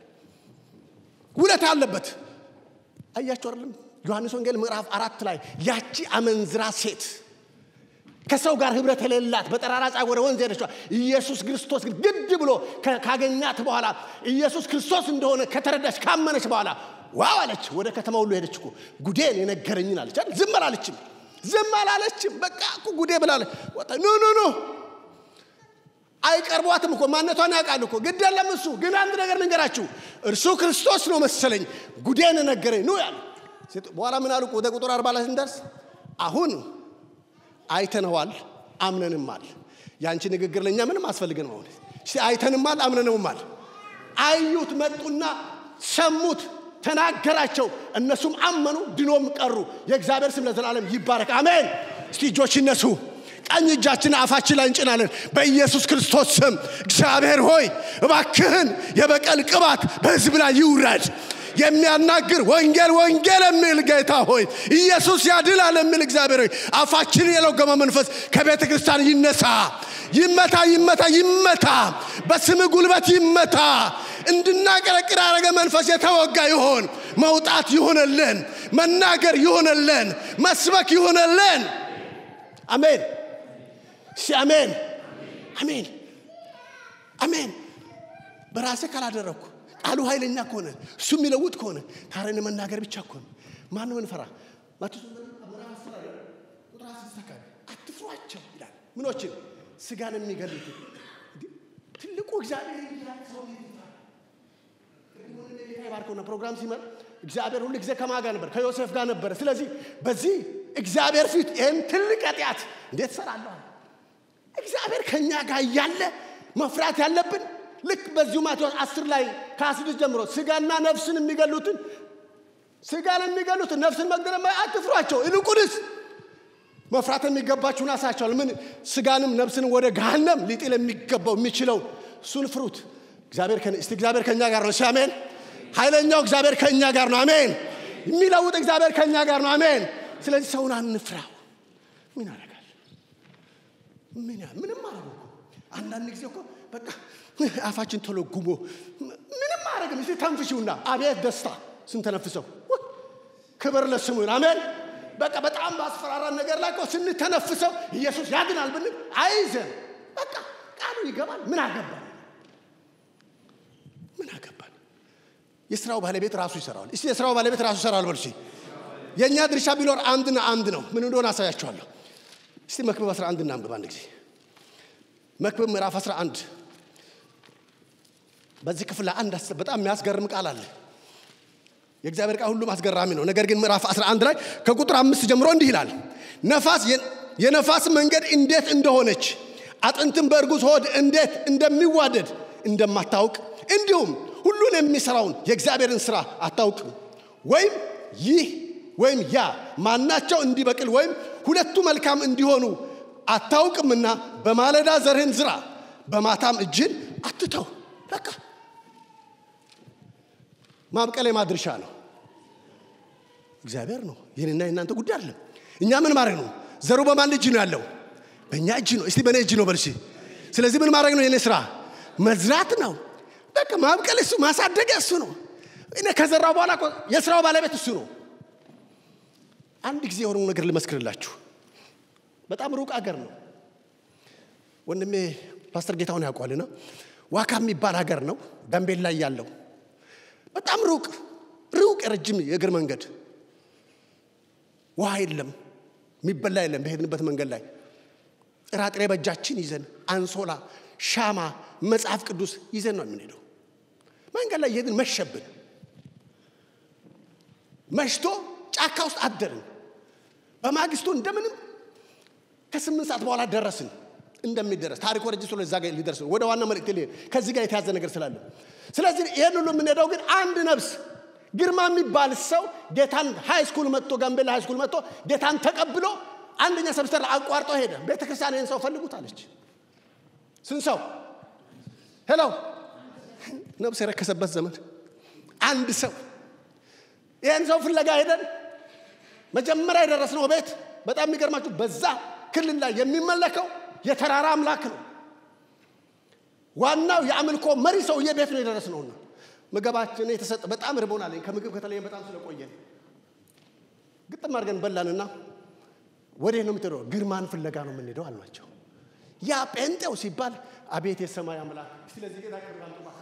Speaker 1: ውለታ አለበት አያችሁ አይደለም ዮሐንስ ወንጌል ምዕራፍ አራት ላይ ያቺ አመንዝራ ሴት ከሰው ጋር ህብረት የሌላት በጠራራ ጻጎረ ወንዝ ሄደች ኢየሱስ ክርስቶስ ግድ ብሎ ካገኛት በኋላ ኢየሱስ ክርስቶስ እንደሆነ ከተረዳች ካመነች በኋላ ዋው አለች ወደ ከተማው ሁሉ ሄደች እኮ ጉዴን የነገረኝን አለች አይደል ዝም አላለችም ዝም አላለችም በቃ እኮ ጉዴ ብላለች ወጣ ኖ ኖ ኖ አይቀርቧትም እኮ ማንነቷን ያውቃል እኮ ግድ የለም እሱ ግን አንድ ነገር ልንገራችሁ እርሱ ክርስቶስ ነው መሰለኝ ጉዴን ነገረኝ ነው ያለ በኋላ ምን አሉ ወደ ቁጥር አርባ ላይ እንደርስ አሁን አይተነዋል አምነንማል ያንቺ ንግግር ለኛ ምንም አስፈልገን ነው እሺ አይተንማል አምነንማል አዩት መጡና ሰሙት ተናገራቸው እነሱም አመኑ ድኖም ቀሩ የእግዚአብሔር ስም ለዘላለም ይባረክ አሜን እስቲ እጆች ይነሱ ቀኝ እጃችን አፋችን ላይ እንጭናለን በኢየሱስ ክርስቶስ ስም እግዚአብሔር ሆይ እባክህን የበቀል ቅባት በህዝብ ላይ ይውረድ የሚያናግር ወንጌል ወንጌል የሚል ጌታ ሆይ ኢየሱስ ያድናል የሚል እግዚአብሔር ሆይ አፋችን የለገመ መንፈስ ከቤተ ክርስቲያን ይነሳ ይመታ ይመታ ይመታ በስም ጉልበት ይመታ እንድናቀረቅር ያረገ መንፈስ የተወጋ ይሆን መውጣት ይሆነልን መናገር ይሆነልን መስበክ ይሆነልን አሜን ሲ አሜን አሜን አሜን በራሴ ካላደረኩ ቃሉ ኃይለኛ ከሆነ እሱ የሚለውጥ ከሆነ ታረን መናገር ብቻ ከሆነ ማን ነው እንፈራ ማጥቶ ምራስ ፈራ ቁጥራስ ተካል አትፍሯቸው ይላል ምኖችን ስጋን የሚገሉት ትልቁ እግዚአብሔር ይላል ሰው ይላል ባርኮና ፕሮግራም ሲመር እግዚአብሔር ሁሉ ጊዜ ከማጋ ነበር ከዮሴፍ ጋር ነበር ስለዚህ በዚህ እግዚአብሔር ፊት ይሄን ትልቅ ኃጢአት እንዴት ሰራለሁ እግዚአብሔር ከኛ ጋር ያለ መፍራት ያለብን ልክ በዚሁ ማቴዎስ አስር ላይ ከአስር ጀምሮ ስጋና ነፍስን የሚገሉትን ስጋን የሚገሉትን ነፍስን መግደል አትፍሯቸው ይልቁንስ መፍራት የሚገባችሁን አሳቻለሁ ምን ስጋንም ነፍስንም ወደ ገሃነም ሊጥል የሚገባው የሚችለው እሱን ፍሩት እግዚአብሔር ከነ እስቲ እግዚአብሔር ከኛ ጋር ነው አሜን ኃይለኛው እግዚአብሔር ከኛ ጋር ነው አሜን የሚለውጥ እግዚአብሔር ከኛ ጋር ነው አሜን ስለዚህ ሰውን አንፍራው ምን አረጋል ምን ያ ምንም አረጋው አንዳንድ ጊዜ እኮ በቃ አፋችን ተለጉሞ ምንም አረጋም እስቲ ተንፍሽውና አቤት ደስታ ስንተነፍሰው ክብር ለስሙ አሜን በቃ በጣም ባስፈራራን ነገር ላይ እኮ ስንተነፍሰው ኢየሱስ ያድናል ብንል አይዘን በቃ ቃሉ ይገባል ምን አገባን ምን አገባን የሥራው ባለቤት ራሱ ይሰራል እስቲ የሥራው ባለቤት ራሱ ይሰራል በልሲ የኛ ድርሻ ቢኖር አንድና አንድ ነው ምን እንደሆነ አሳያችኋለሁ እስቲ መክብብ አስራ አንድ እናንብብ አንድ ጊዜ መክብብ ምዕራፍ አስራ አንድ በዚህ ክፍል አንድ በጣም የሚያስገርም ቃል አለ የእግዚአብሔር ቃል ሁሉ ማስገራሚ ነው ነገር ግን ምዕራፍ አስራ አንድ ላይ ከቁጥር አምስት ጀምሮ እንዲህ ይላል ነፋስ የነፋስ መንገድ እንዴት እንደሆነች አጥንትን በእርጉዝ ሆድ እንዴት እንደሚዋደድ እንደማታውቅ እንዲሁም ሁሉን የሚሰራውን የእግዚአብሔርን ሥራ አታውቅም ወይም ይህ ወይም ያ ማናቸው እንዲበቅል ወይም ሁለቱ መልካም እንዲሆኑ አታውቅምና በማለዳ ዘርህን ዝራ በማታም እጅን አትተው በቃ ማብቀል የማድርሻ ነው እግዚአብሔር ነው ይሄንና እናንተ ጉዳይ አይደለም እኛ ምን ማድረግ ነው ዘሩ በማን እጅ ነው ያለው በእኛ እጅ ነው እስቲ በእኔ እጅ ነው በልሽ ስለዚህ ምን ማድረግ ነው የኔ ሥራ መዝራት ነው በቃ ማብቀል እሱ ማሳደግ እሱ ነው እኔ ከዘራው በኋላ የሥራው ባለቤት እሱ ነው አንድ ጊዜ የሆነው ነገር ልመስክርላችሁ በጣም ሩቅ አገር ነው ወንድሜ ፓስተር ጌታውን ያውቃልና ዋካ የሚባል ሀገር ነው ጋምቤላ ላይ ያለው በጣም ሩቅ ሩቅ ረጅም የእግር መንገድ ውሃ የለም የሚበላ የለም በሄድንበት መንገድ ላይ ጥራጥሬ በእጃችን ይዘን አንሶላ ሻማ መጽሐፍ ቅዱስ ይዘን ነው የምንሄደው መንገድ ላይ ይሄን መሸብን መሽቶ ጫካ ውስጥ አደርን በማግስቱ እንደምንም ከስምንት ሰዓት በኋላ ደረስን እንደሚደረስ ታሪክ ወረጅ ስለ እዛ ጋር ሊደርስ ወደ ዋና መልእክት ሊሄድ ከዚህ ጋር የተያዘ ነገር ስላለ ስለዚህ ይሄን ሁሉ የምንሄደው ግን አንድ ነፍስ ግርማ የሚባል ሰው ጌታን ሃይ ስኩል መጥቶ ጋምቤላ ሃይ ስኩል መጥቶ ጌታን ተቀብሎ አንደኛ ሰብስተር አቋርጦ ሄደ ቤተክርስቲያን ይሄን ሰው ፈልጉት አለች ስንት ሰው ሄሎ ነፍስ የረከሰበት ዘመን አንድ ሰው ይሄን ሰው ፍለጋ ሄደን መጀመሪያ የደረስነው ቤት በጣም የሚገርማችሁ በዛ ክልል ላይ የሚመለከው የተራራ አምላክ ነው ዋናው የአምልኮ መሪ ሰው የቤት ነው የደረስነውና ምግባችን የተሰጠ በጣም ርቦናል ከምግብ ከተለየ በጣም ስለቆየን ግጥም አድርገን በላንና ወዴት ነው የምትሄደው ግርማን ፍለጋ ነው የምንሄደው አልናቸው ያ ጴንጤው ሲባል አቤት የሰማይ አምላክ ስለዚህ ጌታ ክብራን ተባረከ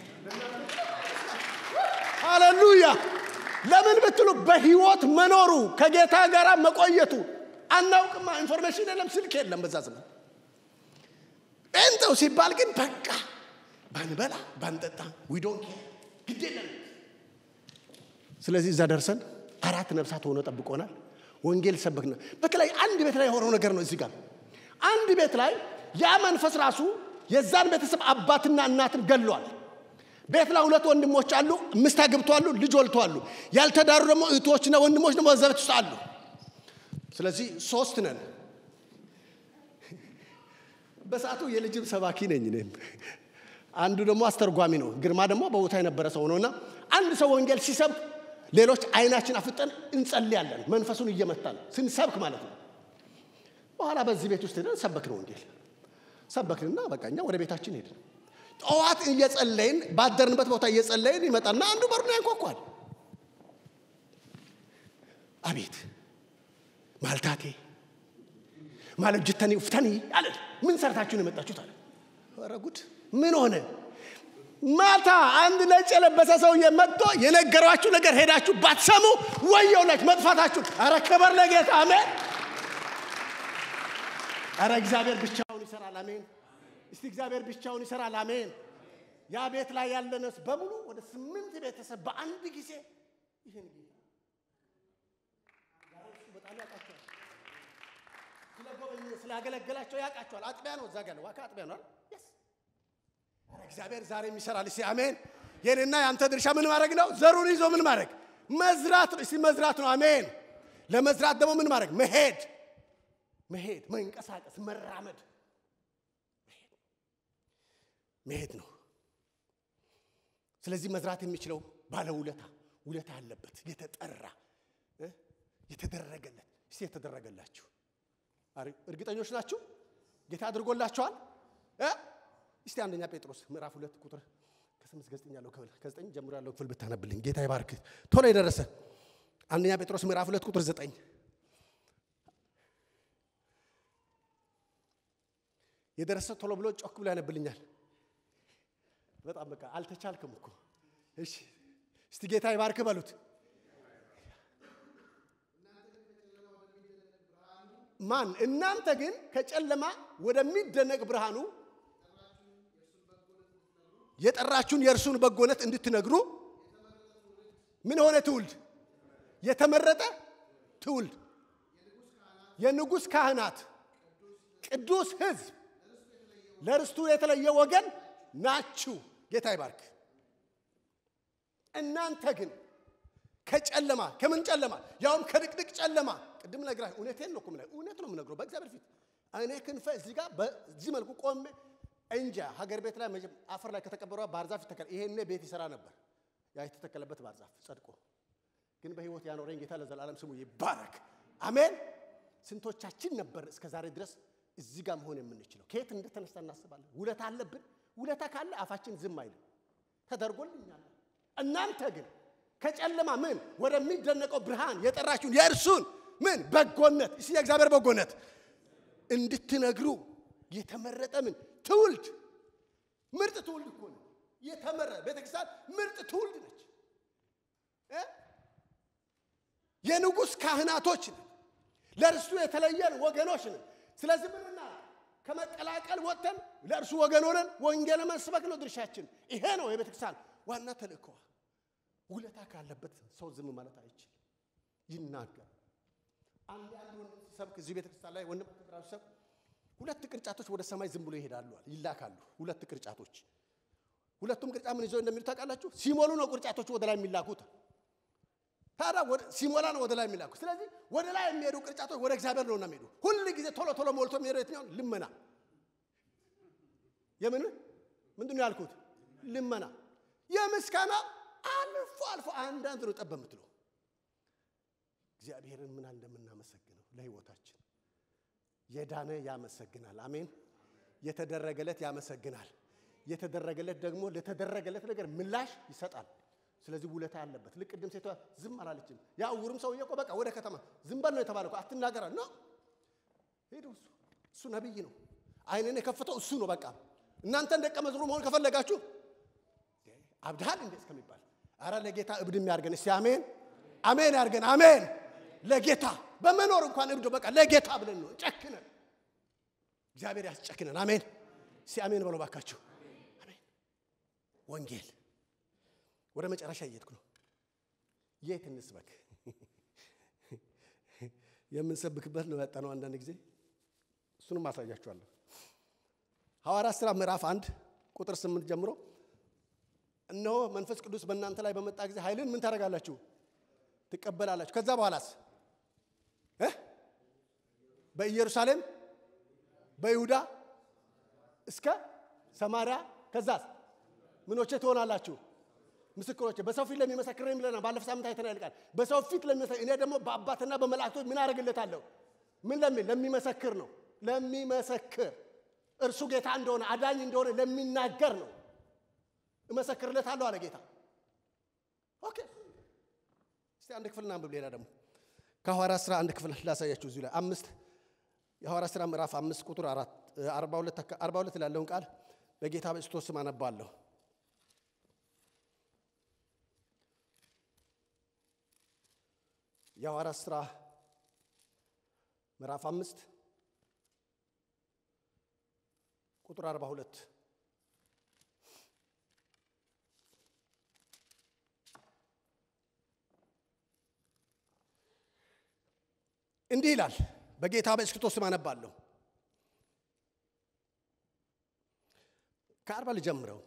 Speaker 1: ሃሌሉያ ለምን ብትሉ በህይወት መኖሩ ከጌታ ጋር መቆየቱ አናውቅማ ኢንፎርሜሽን የለም ስልክ የለም በዛ ዘመን ጴንጤው ሲባል ግን በቃ ባንበላ ባንጠጣ we don't care ግዴለም ስለዚህ እዛ ደርሰን አራት ነፍሳት ሆኖ ጠብቆናል ወንጌል ሰበክና በተለይ አንድ ቤት ላይ ሆነው ነገር ነው እዚህ ጋር አንድ ቤት ላይ ያ መንፈስ ራሱ የዛን ቤተሰብ አባትና እናትን ገሏል ቤት ላይ ሁለት ወንድሞች አሉ ምስት አግብተዋል ልጅ ወልተዋል ያልተዳሩ ደግሞ እህቶችና ወንድሞች ደግሞ ዘበት ውስጥ አሉ ስለዚህ ሶስት ነን በሰዓቱ የልጅም ሰባኪ ነኝ ነኝ አንዱ ደግሞ አስተርጓሚ ነው ግርማ ደግሞ በቦታ የነበረ ሰው ነውና አንድ ሰው ወንጌል ሲሰብክ ሌሎች አይናችን አፍጠን እንጸልያለን መንፈሱን እየመታን ስንሰብክ ማለት ነው በኋላ በዚህ ቤት ውስጥ ሄደን ሰበክነው ወንጌል ሰበክንና በቃኛ ወደ ቤታችን ሄድን ጧት እየጸለይን ባደርንበት ቦታ እየጸለይን ይመጣና አንዱ በሩን ያንኳኳል አቤት ማልታቴ ማለጅተኒ ፍተኒ አለ ምን ሰርታችሁ ነው የመጣችሁት አለ ኧረ ጉድ ምን ሆነ ማታ አንድ ነጭ የለበሰ ሰው የመጥቶ የነገራችሁ ነገር ሄዳችሁ ባትሰሙ ወየውላችሁ መጥፋታችሁ ኧረ ከበር ለጌታ አሜን ኧረ እግዚአብሔር ብቻውን ይሰራል አሜን እስቲ እግዚአብሔር ብቻውን ይሰራል አሜን ያ ቤት ላይ ያለነስ በሙሉ ወደ ስምንት ቤተሰብ በአንድ ጊዜ ይሄን ጌታ ዳርሱ በጣም ያቃቸው ስለጎበኝ ስላገለገላቸው ያቃቸዋል አጥቢያ ነው እዛ ጋር ዋካ አጥቢያ ነው yes እግዚአብሔር ዛሬ ይሰራል እስቲ አሜን የኔና ያንተ ድርሻ ምን ማድረግ ነው ዘሩን ይዞ ምን ማድረግ መዝራት ነው እስቲ መዝራት ነው አሜን ለመዝራት ደግሞ ምን ማድረግ መሄድ መሄድ መንቀሳቀስ መራመድ መሄድ ነው ስለዚህ መዝራት የሚችለው ባለ ውለታ ውለታ ያለበት የተጠራ የተደረገለት እስቲ የተደረገላችሁ እርግጠኞች ናችሁ ጌታ አድርጎላችኋል እ እስቲ አንደኛ ጴጥሮስ ምዕራፍ ሁለት ቁጥር ከስምንት ገጽ ያለው ክፍል ከዘጠኝ ጀምሮ ያለው ክፍል ብታነብልኝ ጌታ ይባርክ ቶሎ ይደረሰ አንደኛ ጴጥሮስ ምዕራፍ ሁለት ቁጥር ዘጠኝ የደረሰ ቶሎ ብሎ ጮክ ብሎ ያነብልኛል በጣም በቃ አልተቻልከም እኮ እሺ እስቲ ጌታ ይባርክ በሉት ማን እናንተ ግን ከጨለማ ወደሚደነቅ ብርሃኑ የጠራችሁን የእርሱን በጎነት እንድትነግሩ ምን ሆነ ትውልድ የተመረጠ ትውልድ የንጉስ ካህናት ቅዱስ ሕዝብ ለርስቱ የተለየ ወገን ናችሁ ጌታ ይባርክ እናንተ ግን ከጨለማ ከምን ጨለማ ያውም ከድቅድቅ ጨለማ ቅድም ነግራ እውነቴን ነው ኩምለ እውነት ነው ምነግረው በእግዚአብሔር ፊት እኔ ክንፈ እዚህ ጋር በዚህ መልኩ ቆሜ እንጃ ሀገር ቤት ላይ አፈር ላይ ከተቀበረው ባርዛፍ ተከለ ይሄኔ ቤት ይሰራ ነበር ያ የተተከለበት ባርዛፍ ጸድቆ ግን በህይወት ያኖረኝ ጌታ ለዘላለም ስሙ ይባረክ አሜን ስንቶቻችን ነበር እስከ ዛሬ ድረስ እዚህ ጋር መሆን የምንችለው ከየት እንደተነሳ እናስባለን ውለታ አለብን ውለታ ካለ አፋችን ዝም አይልም ተደርጎልኛል እናንተ ግን ከጨለማ ምን ወደሚደነቀው ብርሃን የጠራችሁን የእርሱን ምን በጎነት እሺ የእግዚአብሔር በጎነት እንድትነግሩ የተመረጠ ምን ትውልድ ምርጥ ትውልድ እኮ ነው የተመረጠ ቤተክርስቲያን ምርጥ ትውልድ ነች እ የንጉስ ካህናቶች ለእርሱ የተለየን ወገኖች ነን ስለዚህ ምንና ከመቀላቀል ወጥተን ለእርሱ ወገን ሆነን ወንጌል መስበክ ነው ድርሻችን ይሄ ነው የቤተክርስቲያን ዋና ተልእኮ ውለታ ካለበት ሰው ዝም ማለት አይችልም ይናገር አንድ አንድ ወንድም ሲሰብክ እዚህ ቤተክርስቲያን ላይ ወንድም ተብራው ሰብ ሁለት ቅርጫቶች ወደ ሰማይ ዝም ብሎ ይሄዳሉ ይላካሉ ሁለት ቅርጫቶች ሁለቱም ቅርጫ ምን ይዘው እንደሚሉ ታውቃላችሁ ሲሞሉ ነው ቅርጫቶቹ ወደ ላይ የሚላኩት ታዲያ ሲሞላ ነው ወደ ላይ የሚላኩት ስለዚህ ወደ ላይ የሚሄዱ ቅርጫቶች ወደ እግዚአብሔር ነው የሚሄዱ ሁሉ ጊዜ ቶሎ ቶሎ ሞልቶ የሚሄዱ የትኛው ልመና የምን ምንድነው ያልኩት ልመና የምስጋና አልፎ አልፎ አንዳንድ ነው ጠብ የምትለው እግዚአብሔርን ምን እንደምናመሰግነው ለህይወታችን የዳነ ያመሰግናል አሜን የተደረገለት ያመሰግናል የተደረገለት ደግሞ ለተደረገለት ነገር ምላሽ ይሰጣል ስለዚህ ውለታ አለበት ለቅድም ሴቷ ዝም አላለችም ያ ውርም ሰው እየቆ በቃ ወደ ከተማ ዝም በል ነው የተባለው አትናገራ ነው ሄዶ እሱ እሱ ነብይ ነው አይነን የከፈተው እሱ ነው በቃ እናንተ እንደቀ መዝሙር መሆን ከፈለጋችሁ አብዳል እንዴ እስከሚባል አረ ለጌታ እብድ የሚያርገን እስቲ አሜን አሜን ያርገን አሜን ለጌታ በመኖር እንኳን እብዶ በቃ ለጌታ ብለን ነው ጨክነን እግዚአብሔር ያስጨክነን አሜን እስቲ አሜን በሉ ባካችሁ አሜን ወንጌል ወደ መጨረሻ እየሄድኩ ነው የት እንስበክ የምንሰብክበት ነው ያጣነው አንዳንድ ጊዜ እሱንም ማሳያችኋለሁ ሐዋርያት ሥራ ምዕራፍ አንድ ቁጥር ስምንት ጀምሮ እነሆ መንፈስ ቅዱስ በእናንተ ላይ በመጣ ጊዜ ኃይልን ምን ታደርጋላችሁ ትቀበላላችሁ ከዛ በኋላስ እ በኢየሩሳሌም በይሁዳ እስከ ሰማርያ ከዛስ ምኖቼ ትሆናላችሁ ምስክሮች በሰው ፊት ለሚመሰክር ነው ብለና ባለፈ ሳምንት አይተናል ቃል በሰው ፊት ለሚመሰክር እኔ ደግሞ በአባትና በመላእክቶች ምን አደርግለታለሁ ምን ለምን ለሚመሰክር ነው ለሚመሰክር እርሱ ጌታ እንደሆነ አዳኝ እንደሆነ ለሚናገር ነው እመሰክርለታለሁ አለ ጌታ ኦኬ እስቲ አንድ ክፍል እናንብብ ሌላ ደግሞ ከሐዋርያት ሥራ አንድ ክፍል ላሳያችሁ እዚህ ላይ አምስት የሐዋርያት ሥራ ምዕራፍ አምስት ቁጥር አርባ ሁለት አርባ ሁለት ላለውን ቃል በጌታ በክርስቶስ ስም አነባለሁ የሐዋርያት ሥራ ምዕራፍ አምስት ቁጥር አርባ ሁለት እንዲህ ይላል በጌታ በክርስቶስ ስም አነባለሁ ከአርባ ልጀምረው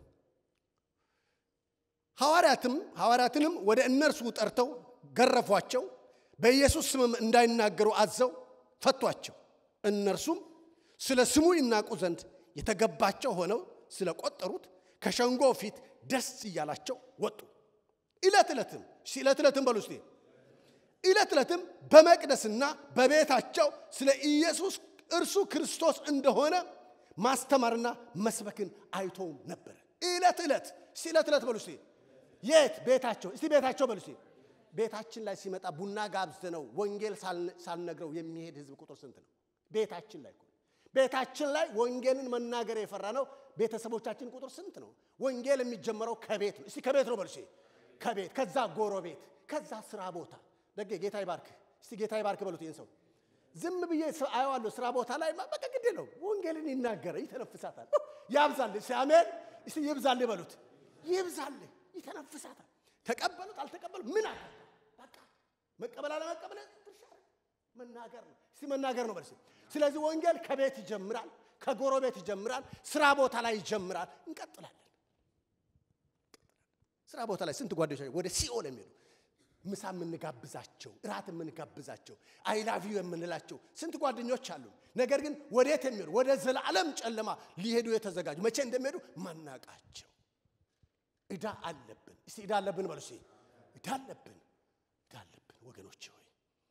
Speaker 1: ሐዋርያትም ሐዋርያትንም ወደ እነርሱ ጠርተው ገረፏቸው በኢየሱስ ስም እንዳይናገሩ አዘው ፈቷቸው እነርሱም ስለ ስሙ ይናቁ ዘንድ የተገባቸው ሆነው ስለ ቆጠሩት ከሸንጎ ፊት ደስ ይያላቸው ወጡ ኢለት ኢለትም ኢለት ኢለትም በሉስቲ ኢለት ኢለትም በመቅደስና በቤታቸው ስለ ኢየሱስ እርሱ ክርስቶስ እንደሆነ ማስተማርና መስበክን አይተው ነበር ኢለት ኢለት ኢለት ኢለት በሉስቲ የት ቤታቸው እስቲ ቤታቸው በሉስቲ ቤታችን ላይ ሲመጣ ቡና ጋብዘነው ወንጌል ሳልነግረው የሚሄድ ህዝብ ቁጥር ስንት ነው ቤታችን ላይ ቤታችን ላይ ወንጌልን መናገር የፈራ ነው ቤተሰቦቻችን ቁጥር ስንት ነው ወንጌል የሚጀምረው ከቤት ነው እስቲ ከቤት ነው በሉሲ ከቤት ከዛ ጎረቤት ከዛ ስራ ቦታ ደግ ጌታ ይባርክ እስቲ ጌታ ይባርክ በሉት ይንሰው ዝም ብዬ አያዋለሁ ስራ ቦታ ላይ በቃ ግድ ነው ወንጌልን ይናገር ይተነፍሳታል ያብዛል እስቲ አሜን እስቲ ይብዛል በሉት ይብዛል ይተነፍሳታል ተቀበሉት አልተቀበሉ ምን አለ በቃ መቀበል አለ መቀበል መናገር ነው እስቲ መናገር ነው በልሲ ስለዚህ ወንጌል ከቤት ይጀምራል ከጎረቤት ይጀምራል ስራ ቦታ ላይ ይጀምራል እንቀጥላለን ስራ ቦታ ላይ ስንት ጓደኞች ወደ ሲኦል የሚሄዱ ምሳ ምንጋብዛቸው ራት ምንጋብዛቸው አይ ላቭ ዩ የምንላቸው ስንት ጓደኞች አሉ ነገር ግን ወዴት የሚሄዱ ወደ ዘላለም ጨለማ ሊሄዱ የተዘጋጁ መቼ እንደሚሄዱ ማናቃቸው እዳ አለብን እስቲ እዳ አለብን በሉሲ እዳ አለብን እዳ አለብን ወገኖች ሆይ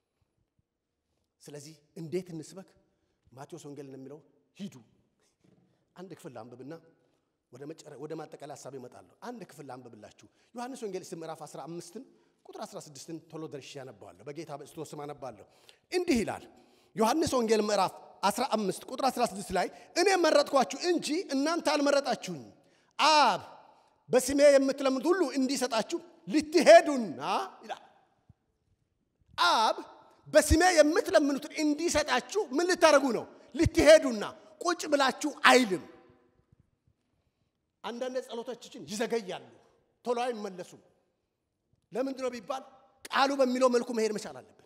Speaker 1: ስለዚህ እንዴት እንስበክ ማቴዎስ ወንጌል እንደሚለው ሂዱ አንድ ክፍል አንብብና ወደ መጨረ ወደ ማጠቃለያ ሐሳብ ይመጣሉ አንድ ክፍል አንብብላችሁ ዮሐንስ ወንጌል ምዕራፍ አስራ አምስት ቁጥር አስራ ስድስት ቶሎ ደርሼ ያነባዋለሁ በጌታ በክርስቶስ ስም አነባለሁ እንዲህ ይላል ዮሐንስ ወንጌል ምዕራፍ አስራ አምስት ቁጥር አስራ ስድስት ላይ እኔ መረጥኳችሁ እንጂ እናንተ አልመረጣችሁኝ አብ በስሜ የምትለምኑት ሁሉ እንዲሰጣችሁ ልትሄዱና ይላል አብ በስሜ የምትለምኑት እንዲሰጣችሁ ምን ልታረጉ ነው ልትሄዱና ቁጭ ብላችሁ አይልም አንዳንድ ጸሎቶቻችን ይዘገያሉ ቶሎ አይመለሱም ለምን ነው ቢባል ቃሉ በሚለው መልኩ መሄድ መቻል አለብን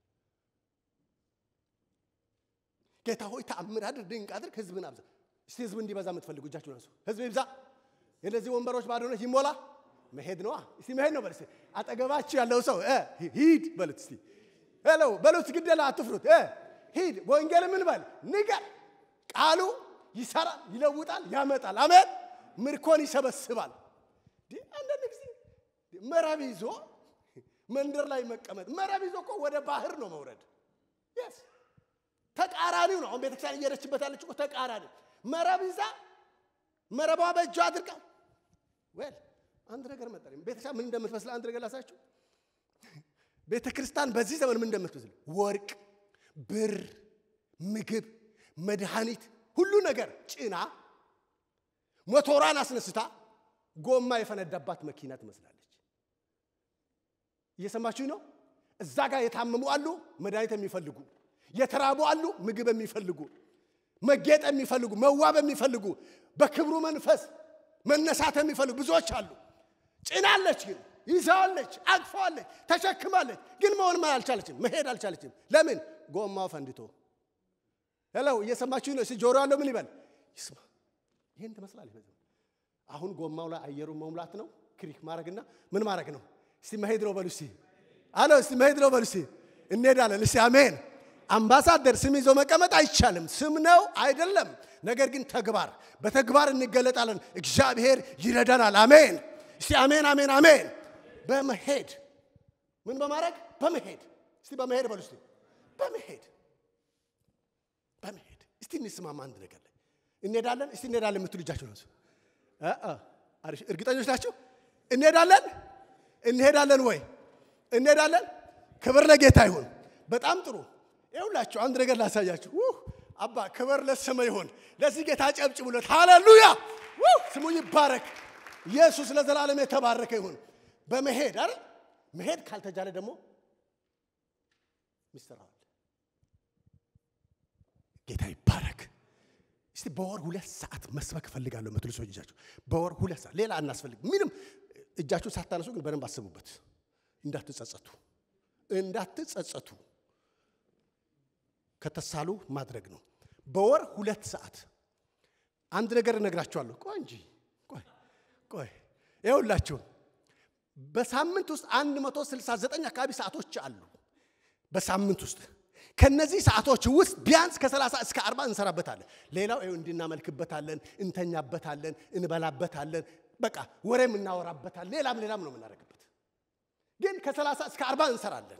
Speaker 1: ጌታ ሆይ ተአምር አድርግ ድንቅ አድርግ ህዝብን አብዛ እስቲ ህዝብ እንዲበዛ የምትፈልጉ እጃችሁን አንሱ ህዝብ ይብዛ የነዚህ ወንበሮች ባዶ ነው ይሞላ መሄድ ነው እስቲ መሄድ ነው በልስ አጠገባችሁ ያለው ሰው እ ሂድ በሉት እስቲ ሄሎ በሉት ግደላ አትፍሩት እ ሂድ ወንጌል ምን ባል ንገር ቃሉ ይሰራል ይለውጣል ያመጣል አሜን ምርኮን ይሰበስባል ዲ አንዳንድ ጊዜ መረብ ይዞ መንደር ላይ መቀመጥ መረብ ይዞ እኮ ወደ ባህር ነው መውረድ yes ተቃራኒው ነው አሁን ቤተክርስቲያን እየረችበት ያለች እኮ ተቃራኒ መረብ ይዛ መረቧ በእጇ አድርጋ well አንድ ነገር መጣልኝ ቤተክርስቲያን ምን እንደምትመስል አንድ ነገር ላሳችሁ ቤተክርስቲያን በዚህ ዘመን ምን እንደምትመስል ወርቅ ብር ምግብ መድኃኒት ሁሉ ነገር ጭና ሞቶራን አስነስታ ጎማ የፈነዳባት መኪና ትመስላለች እየሰማችሁ ነው እዛ ጋር የታመሙ አሉ መድኃኒት የሚፈልጉ የተራቡ አሉ ምግብ የሚፈልጉ መጌጥ የሚፈልጉ መዋብ የሚፈልጉ በክብሩ መንፈስ መነሳት የሚፈልጉ ብዙዎች አሉ ጭናለች ግን ይዛለች አቅፋለች ተሸክማለች ግን መሆን ማለት አልቻለችም መሄድ አልቻለችም ለምን ጎማው ፈንድቶ ሄሎ እየሰማችሁ ነው ሲጆሮ ያለው ምን ይበል ይስማ ይሄን ተመስላለች አሁን ጎማው ላይ አየሩ መሙላት ነው ክሪክ ማረግና ምን ማረግ ነው እስቲ መሄድ ነው በሉሲ አሎ እስቲ መሄድ ነው በሉሲ እንሄዳለን እስቲ አሜን አምባሳደር ስም ይዞ መቀመጥ አይቻልም ስም ነው አይደለም ነገር ግን ተግባር በተግባር እንገለጣለን እግዚአብሔር ይረዳናል አሜን እስቲ አሜን አሜን አሜን በመሄድ ምን በማረግ በመሄድ እስቲ በመሄድ በሉሲ በመሄድ በመሄድ እስቲ እንስማማ አንድ ነገር ላይ እንሄዳለን እስቲ እንሄዳለን የምትሉ እጃችሁን አንሱ አአ አሪፍ እርግጠኞች ናችሁ እንሄዳለን እንሄዳለን ወይ እንሄዳለን ክብር ለጌታ ይሁን በጣም ጥሩ ይኸውላችሁ አንድ ነገር ላሳያችሁ አባ ክብር ለሰማይ ይሁን ለዚህ ጌታ ጨብጭቡለት ሃሌሉያ ስሙ ይባረክ ኢየሱስ ለዘላለም የተባረከ ይሁን በመሄድ አይደል መሄድ ካልተጃለ ደግሞ ሚስተራል ጌታ ይባረክ እስቲ በወር ሁለት ሰዓት መስበክ ፈልጋለሁ መትሉ ሰው እጃችሁ በወር ሁለት ሰዓት ሌላ እናስፈልግ ምንም እጃችሁ ሳታነሱ ግን በደንብ አስቡበት እንዳትጸጸቱ እንዳትጸጸቱ ከተሳሉ ማድረግ ነው በወር ሁለት ሰዓት አንድ ነገር እነግራችኋለሁ ቆይ እንጂ ቆይ ቆይ ይኸውላችሁ በሳምንት ውስጥ መቶ ስልሳ ዘጠኝ አካባቢ ሰዓቶች አሉ በሳምንት ውስጥ ከነዚህ ሰዓቶች ውስጥ ቢያንስ ከ30 እስከ አርባ እንሰራበታለን ሌላው ይኸው እንድናመልክበታለን እንተኛበታለን እንበላበታለን በቃ ወሬም እናወራበታለን ሌላም ሌላም ነው የምናደርግበት ግን ከ30 እስከ አርባ እንሰራለን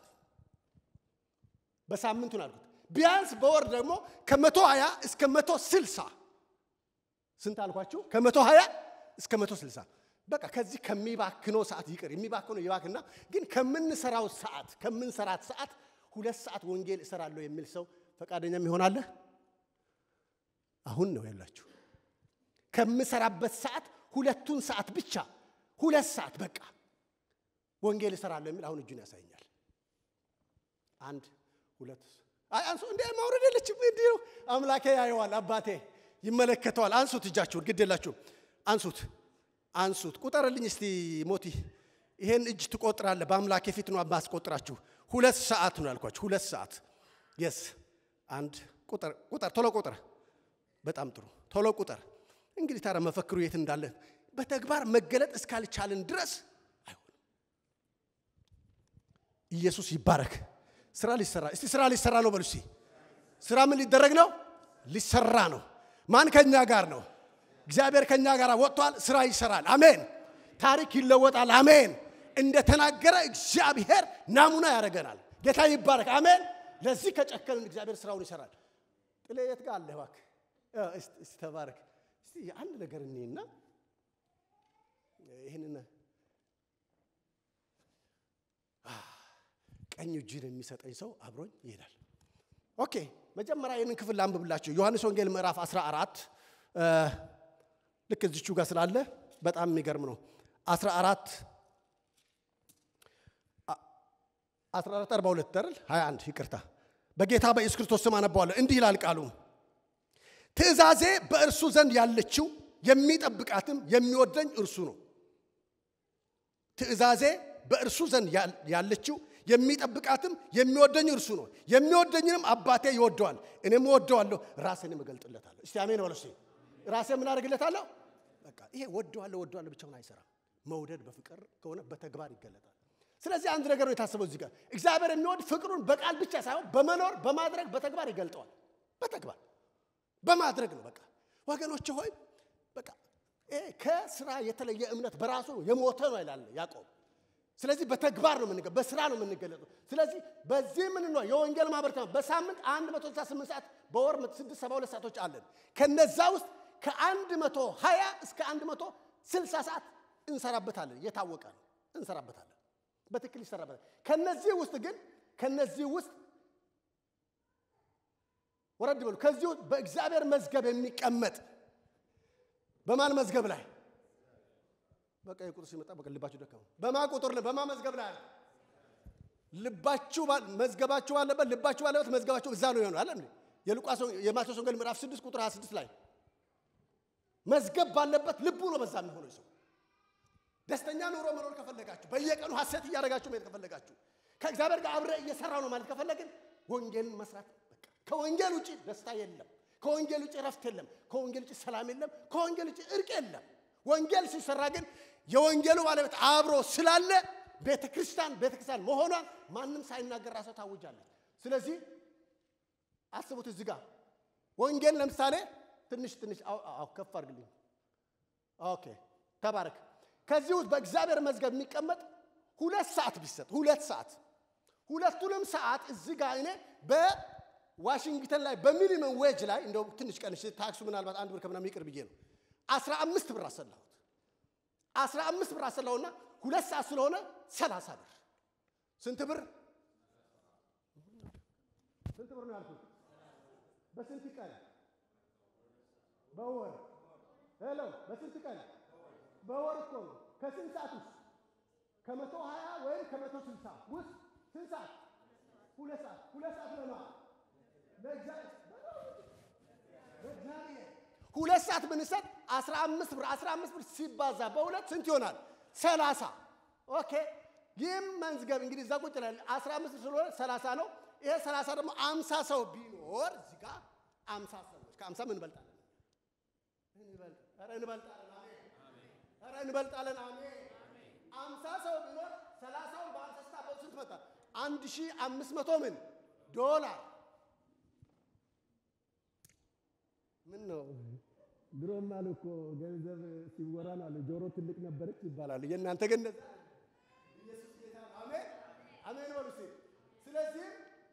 Speaker 1: በሳምንቱ ነው ቢያንስ በወር ደግሞ ከመቶ ሃያ እስከ መቶ ስልሳ ስንት አልኳችሁ ከመቶ ሃያ እስከ መቶ ስልሳ በቃ ከዚህ ከሚባክነው ሰዓት ይቀር የሚባክነው ይባክና ግን ከምንሰራው ሰዓት ከምንሰራት ሰዓት ሁለት ሰዓት ወንጌል እሰራለሁ የሚል ሰው ፈቃደኛም ይሆናል አሁን ነው ያላችሁ ከምሰራበት ሰዓት ሁለቱን ሰዓት ብቻ ሁለት ሰዓት በቃ ወንጌል እሰራለሁ የሚል አሁን እጁን ያሳየኛል አንድ ሁለት አይ አንሱ እንደ ማውረድ የለችም እንዴ ነው አምላኬ ያየዋል አባቴ ይመለከተዋል አንሱት እጃችሁን ግድ የላችሁ አንሱት አንሱት ቁጠርልኝ እስቲ ሞቲ ይሄን እጅ ትቆጥራለህ በአምላኬ ፊት ነው ማስቆጥራችሁ ሁለት ሰዓት ነው ያልኳችሁ ሁለት ሰዓት yes አንድ ቁጥር ቁጥር ቶሎ ቁጥር በጣም ጥሩ ቶሎ ቁጥር እንግዲህ ታራ መፈክሩ የት እንዳለ በተግባር መገለጥ እስካልቻለን ድረስ አይሆንም ኢየሱስ ይባረክ ስራ ሊሰራ እስቲ ስራ ሊሰራ ነው በሉሲ ስራ ምን ሊደረግ ነው ሊሰራ ነው ማን ከኛ ጋር ነው እግዚአብሔር ከኛ ጋር ወጥቷል ስራ ይሰራል አሜን ታሪክ ይለወጣል አሜን እንደ ተናገረ እግዚአብሔር ናሙና ያረጋናል ጌታ ይባረክ አሜን ለዚህ ከጨከለን እግዚአብሔር ስራውን ይሰራል ጥለየት ጋር አለ ባክ እስቲ ተባረክ እስቲ አንድ ነገር እንይና ይሄንን ቀኝ እጅን የሚሰጠኝ ሰው አብሮኝ ይሄዳል ኦኬ መጀመሪያ ይሄንን ክፍል ላንብብላችሁ ዮሐንስ ወንጌል ምዕራፍ አስራ አራት ልክ እዚቹ ጋር ስላለ በጣም የሚገርም ነው አስራ አራት አስራ አራት አርባ ሁለት አይደል ሃያ አንድ ይቅርታ በጌታ በኢየሱስ ክርስቶስ ስም አነባዋለሁ እንዲህ ይላል ቃሉ ትእዛዜ በእርሱ ዘንድ ያለችው የሚጠብቃትም የሚወደኝ እርሱ ነው ትእዛዜ በእርሱ ዘንድ ያለችው የሚጠብቃትም የሚወደኝ እርሱ ነው የሚወደኝንም አባቴ ይወደዋል እኔም እወደዋለሁ ራሴንም እገልጥለታለሁ እስቲ አሜን ወለሲ ራሴ ምን አድርግለታለሁ በቃ ይሄ ወደዋለሁ ወደዋለሁ ብቻውን አይሰራም መውደድ በፍቅር ከሆነ በተግባር ይገለጣል ስለዚህ አንድ ነገር ነው የታሰበው እዚህ ጋር እግዚአብሔር የሚወድ ፍቅሩን በቃል ብቻ ሳይሆን በመኖር በማድረግ በተግባር ይገልጣል በተግባር በማድረግ ነው በቃ ወገኖች ሆይ በቃ እ ከስራ የተለየ እምነት በራሱ የሞተ ነው ይላል ያዕቆብ ስለዚህ በተግባር ነው የምንገ በስራ ነው የምንገለጠው ስለዚህ በዚህ ምን ነው የወንጌል ማህበረሰብ በሳምንት መቶ ስልሳ ስምንት ሰዓት በወር ስድስት መቶ ሰባ ሁለት ሰዓቶች አለን ከነዛ ውስጥ ከ120 እስከ መቶ ስልሳ ሰዓት እንሰራበታለን የታወቀ ነው እንሰራበታለን በትክክል ይሰራበታል ከነዚህ ውስጥ ግን ከነዚህ ውስጥ ወረድ ብሎ ከዚህ በእግዚአብሔር መዝገብ የሚቀመጥ በማን መዝገብ ላይ በቃ የቁጥር ሲመጣ በቃ ልባችሁ ደከመ በማ ቁጥር ነው በማ መዝገብ ላይ ልባችሁ መዝገባችሁ አለበት ልባችሁ አለበት መዝገባችሁ እዛ ነው ይሆናል አይደል የሉቃስ የማቴዎስ ወንጌል ምዕራፍ ስድስት ቁጥር ሃያ ስድስት ላይ መዝገብ ባለበት ልቡ ነው በዛ የሚሆነው ሰው ደስተኛ ኑሮ መኖር ከፈለጋችሁ በየቀኑ ሐሰት ያደርጋችሁ ማለት ከፈለጋችሁ ከእግዚአብሔር ጋር አብረ እየሰራው ነው ማለት ከፈለግን ወንጌልን መስራት በቃ ከወንጌል ውጪ ደስታ የለም ከወንጌል ውጪ ረፍት የለም ከወንጌል ውጪ ሰላም የለም ከወንጌል ውጪ እርቅ የለም ወንጌል ሲሰራ ግን የወንጌሉ ባለቤት አብሮ ስላለ ቤተክርስቲያን ቤተክርስቲያን መሆኗን ማንንም ሳይናገር ራሱ ታውጃለች ስለዚህ አስቡት እዚህ ጋር ወንጌል ለምሳሌ ትንሽ ትንሽ አው ከፍ አድርግልኝ ኦኬ ተባረክ ከዚህ ውስጥ በእግዚአብሔር መዝገብ የሚቀመጥ ሁለት ሰዓት ቢሰጥ ሁለት ሰዓት ሁለቱንም ሰዓት እዚህ ጋር እኔ በዋሽንግተን ላይ በሚኒመም ዌጅ ላይ እንደው ትንሽ ቀንሽ ታክሱ ምናልባት አንድ ብር ከምናምን ይቅር ብዬ ነው አስራ አምስት ብር አሰላሁት አስራ አምስት ብር አሰላውና ሁለት ሰዓት ስለሆነ ሰላሳ ብር ስንት ብር ስንት ብር ነው ያልኩት በስንት ቀን በወር ሄሎ በስንት ቀን በወር እኮ ነው ከስንት ሰዓት ውስጥ ከመቶ ሃያ ወይም ከመቶ ስልሳ ውስጥ ስንት ሰዓት ሁለት ሰዓት ሁለት ሰዓት ነው ለእግዚአብሔር ለእግዚአብሔር ሁለት ሰዓት ብንሰጥ አስራ አምስት ብር አስራ አምስት ብር ሲባዛ በሁለት ስንት ይሆናል ሰላሳ ኦኬ ይህም መዝገብ እንግዲህ እዛ ቁጭ ላይ አስራ አምስት ስለሆነ ሰላሳ ነው ይሄ ሰላሳ ደግሞ አምሳ ሰው ቢኖር እዚህ ጋር አምሳ ሰዎች ከአምሳ ምን እንበልጣለን እንበልጥ ኧረ እንበልጣለን አሜን ኧረ እንበልጣለን አሜን አምሳ ሰው ቢኖር ሰላሳውን በአምሳ ስታባዙ ስንት መጣ አንድ ሺህ አምስት መቶ ምን ዶላር ምን ነው ድሮም አልኮ ገንዘብ ሲወራን አለ ጆሮ ትልቅ ነበርች ይባላል የእናንተ ግን ኢየሱስ ጌታ አሜን አሜን ወልሲ ስለዚህ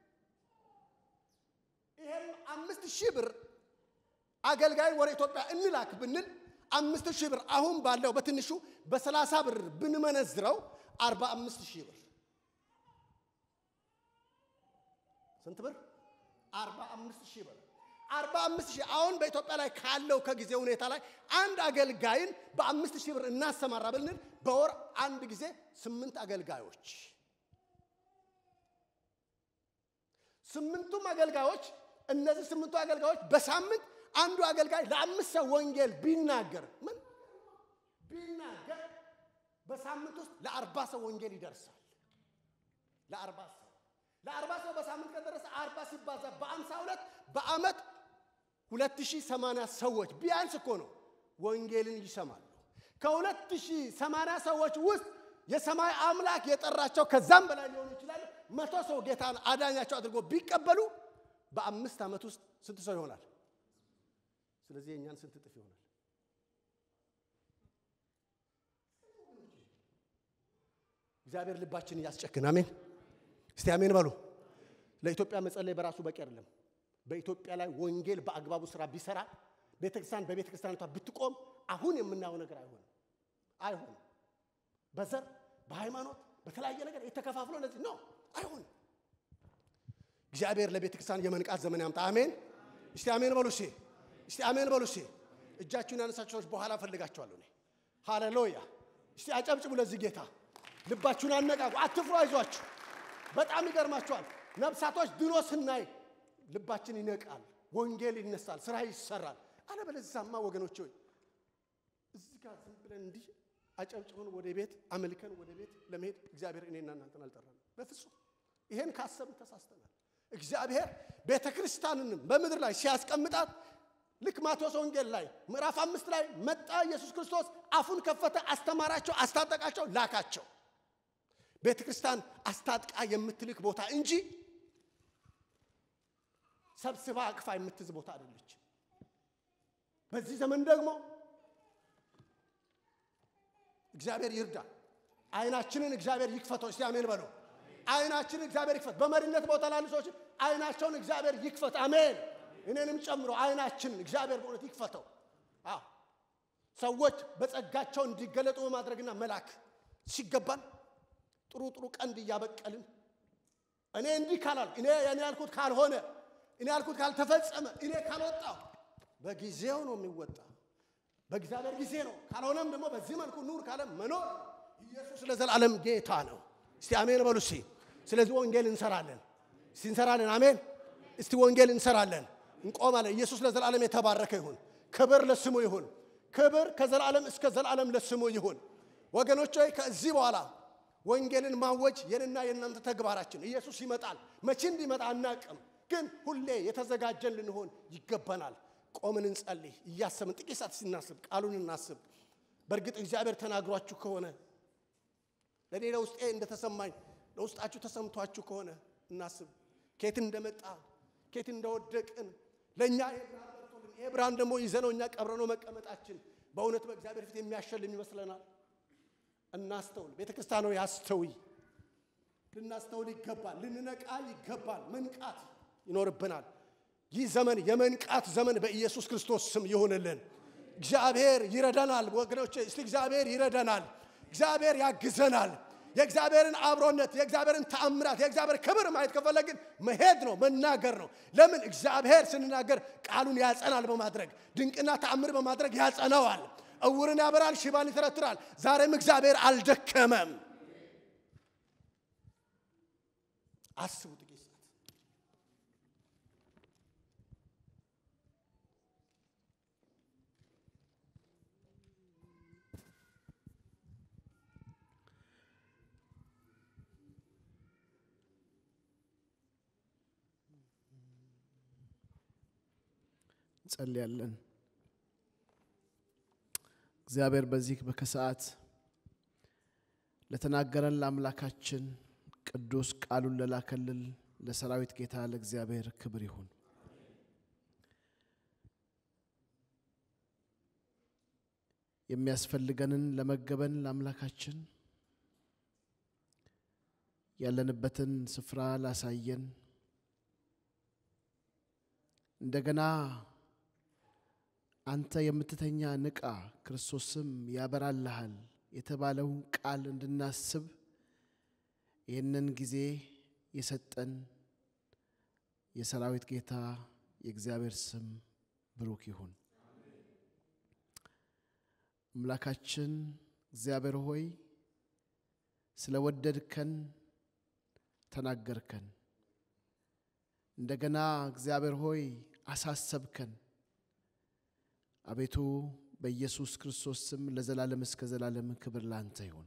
Speaker 1: ይሄን አምስት ሺህ ብር አገልጋይ ወደ ኢትዮጵያ እንላክ ብንል አምስት ሺህ ብር አሁን ባለው በትንሹ በሰላሳ ብር ብንመነዝረው አርባ አምስት ሺህ ብር ስንት ብር አርባ አምስት ሺህ ብር አርባ አምስት ሺህ አሁን በኢትዮጵያ ላይ ካለው ከጊዜ ሁኔታ ላይ አንድ አገልጋይን በአምስት ሺህ ብር እናሰማራ ብለን በወር አንድ ጊዜ ስምንት አገልጋዮች ስምንቱም አገልጋዮች እነዚህ ስምንቱ አገልጋዮች በሳምንት አንዱ አገልጋይ ለአምስት ሰው ወንጌል ቢናገር ምን ቢናገር በሳምንት ውስጥ ለአርባ ሰው ወንጌል ይደርሳል ለአርባ ሰው ለአርባ ሰው በሳምንት ከደረሰ አርባ ሲባዛ በአምሳ ሁለት በአመት ሁለት ሺህ ሰማንያ ሰዎች ቢያንስ እኮ ነው ወንጌልን ይሰማሉ ከሁለት ሺህ ሰማንያ ሰዎች ውስጥ የሰማይ አምላክ የጠራቸው ከዛም በላይ ሊሆኑ ይችላል መቶ ሰው ጌታን አዳኛቸው አድርጎ ቢቀበሉ በአምስት አመት ውስጥ ስንት ሰው ይሆናል ስለዚህ የኛን ስንት ጥፍ ይሆናል እግዚአብሔር ልባችን ያስጨክን አሜን እስቲ አሜን በሉ ለኢትዮጵያ መጸለይ በራሱ በቂ አይደለም በኢትዮጵያ ላይ ወንጌል በአግባቡ ስራ ቢሰራ ቤተክርስቲያን በቤተክርስቲያንቷ ብትቆም አሁን የምናየው ነገር አይሆንም አይሆንም በዘር በሃይማኖት በተለያየ ነገር የተከፋፍሎ ለዚህ ነው አይሆንም እግዚአብሔር ለቤተክርስቲያን የመንቃት ዘመን ያምጣ አሜን እስቲ አሜን በሉ እስቲ እስቲ አሜን በሉ እስቲ እጃችሁን ያነሳችሁ ሰዎች በኋላ ፈልጋችኋለሁ እኔ ሃሌሉያ እስቲ አጨብጭቡ ለዚህ ጌታ ልባችሁን አነቃቁ አትፍሩ አይዟችሁ በጣም ይገርማችኋል ነፍሳቶች ድኖ ስናይ ልባችን ይነቃል ወንጌል ይነሳል ስራ ይሰራል አለበለዚያማ ወገኖች ሆይ እዚህ ጋር ዝም ብለን እንዲህ አጨብጭበን ወደ ቤት አመልከን ወደ ቤት ለመሄድ እግዚአብሔር እኔና እናንተን አልጠራንም በፍጹም ይሄን ካሰብን ተሳስተናል እግዚአብሔር ቤተክርስቲያንን በመድር ላይ ሲያስቀምጣት ልክ ማቴዎስ ወንጌል ላይ ምዕራፍ አምስት ላይ መጣ ኢየሱስ ክርስቶስ አፉን ከፈተ አስተማራቸው አስታጠቃቸው ላካቸው ቤተክርስቲያን አስታጥቃ የምትልክ ቦታ እንጂ ሰብስባ አቅፋ የምትዝ ቦታ አይደለች በዚህ ዘመን ደግሞ እግዚአብሔር ይርዳ አይናችንን እግዚአብሔር ይክፈተው እስቲ አሜን በሉ አይናችንን እግዚአብሔር ይክፈት በመሪነት ቦታ ላሉ ሰዎች አይናቸውን እግዚአብሔር ይክፈት አሜን እኔንም ጨምሮ አይናችንን እግዚአብሔር በእውነት ይክፈተው አዎ ሰዎች በጸጋቸው እንዲገለጡ በማድረግና መላክ ሲገባን ጥሩ ጥሩ ቀንድ ያበቀልን እኔ እንዲህ ካላል እኔ ያኔ ያልኩት ካልሆነ እኔ ያልኩት ካልተፈጸመ እኔ ካልወጣው በጊዜው ነው የሚወጣ በእግዚአብሔር ጊዜ ነው ካልሆነም ደግሞ በዚህ መልኩ ኑር ካለ መኖር ኢየሱስ ለዘላለም ጌታ ነው እስቲ አሜን በሉ እስቲ ስለዚህ ወንጌል እንሰራለን እስቲ እንሰራለን አሜን እስቲ ወንጌል እንሰራለን እንቆማለን ኢየሱስ ለዘላለም የተባረከ ይሁን ክብር ለስሙ ይሁን ክብር ከዘላለም እስከ ዘላለም ለስሙ ይሁን ወገኖች ሆይ ከዚህ በኋላ ወንጌልን ማወጅ የነና የናንተ ተግባራችን ኢየሱስ ይመጣል መቼ እንዲመጣ አናቅም ግን ሁሌ የተዘጋጀን ልንሆን ይገባናል ቆመን እንጸልይ እያሰብን ጥቂት ሰዓት ሲናስብ ቃሉን እናስብ በርግጥ እግዚአብሔር ተናግሯችሁ ከሆነ ለኔ ለውስጤ እንደተሰማኝ ለውስጣችሁ ተሰምቷችሁ ከሆነ እናስብ ከየት እንደመጣ ከየት እንደወደቅን ለኛ ኤብራን ደግሞ ይዘነውኛ ቀብረነው መቀመጣችን በእውነት በእግዚአብሔር ፊት የሚያሸልም ይመስለናል እናስተውል ቤተክርስቲያኑ ያስተውይ ልናስተውል ይገባል ልንነቃ ይገባል መንቃት ይኖርብናል ይህ ዘመን የመንቃት ዘመን በኢየሱስ ክርስቶስ ስም ይሁንልን እግዚአብሔር ይረዳናል ወገኖቼ እስቲ እግዚአብሔር ይረዳናል እግዚአብሔር ያግዘናል የእግዚአብሔርን አብሮነት የእግዚአብሔርን ተአምራት የእግዚአብሔር ክብር ማየት ከፈለግን መሄድ ነው መናገር ነው ለምን እግዚአብሔር ስንናገር ቃሉን ያጸናል በማድረግ ድንቅና ተአምር በማድረግ ያጸናዋል እውርን ያበራል ሽባን ይተረትራል ዛሬም እግዚአብሔር አልደከመም አስቡ ጥቂት
Speaker 2: ጸልያለን እግዚአብሔር በዚህ በከሰዓት ለተናገረን ለአምላካችን ቅዱስ ቃሉን ለላከልን ለሰራዊት ጌታ ለእግዚአብሔር ክብር ይሁን የሚያስፈልገንን ለመገበን ለአምላካችን ያለንበትን ስፍራ ላሳየን እንደገና አንተ የምትተኛ ንቃ ክርስቶስም ያበራልሃል የተባለው ቃል እንድናስብ ይህንን ጊዜ የሰጠን የሰራዊት ጌታ የእግዚአብሔር ስም ብሩክ ይሁን አምላካችን እግዚአብሔር ሆይ ስለወደድከን ተናገርከን እንደገና እግዚአብሔር ሆይ አሳሰብከን አቤቱ በኢየሱስ ክርስቶስ ስም ለዘላለም እስከ ዘላለም ክብር ላንተ ይሁን።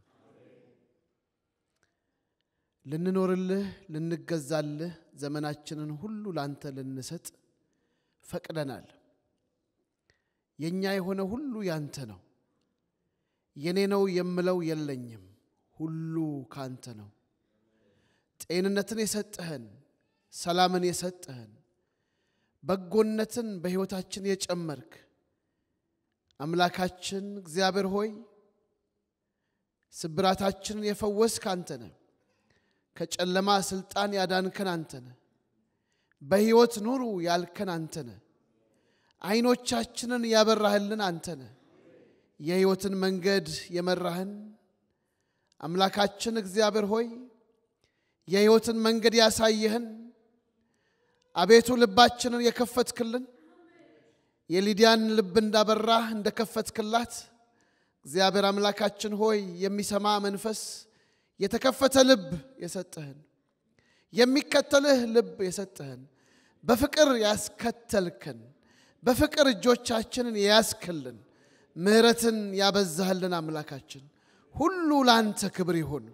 Speaker 2: ልንኖርልህ ልንገዛልህ ዘመናችንን ሁሉ ላንተ ልንሰጥ ፈቅደናል። የኛ የሆነ ሁሉ ያንተ ነው። የኔ ነው የምለው የለኝም። ሁሉ ካንተ ነው። ጤንነትን የሰጠህን፣ ሰላምን የሰጠህን፣ በጎነትን በሕይወታችን የጨመርክ አምላካችን እግዚአብሔር ሆይ ስብራታችንን የፈወስክ አንተ ነህ። ከጨለማ ስልጣን ያዳንከን አንተ ነህ። በሕይወት ኑሩ ያልከን አንተ ነህ። አይኖቻችንን ያበራህልን አንተ ነህ። የሕይወትን መንገድ የመራህን አምላካችን እግዚአብሔር ሆይ የሕይወትን መንገድ ያሳየህን አቤቱ ልባችንን የከፈትክልን የሊዲያን ልብ እንዳበራህ እንደከፈትክላት እግዚአብሔር አምላካችን ሆይ የሚሰማ መንፈስ የተከፈተ ልብ የሰጠህን የሚከተልህ ልብ የሰጠህን በፍቅር ያስከተልከን በፍቅር እጆቻችንን ያስከልን ምህረትን ያበዛህልን አምላካችን ሁሉ ላንተ ክብር ይሁን።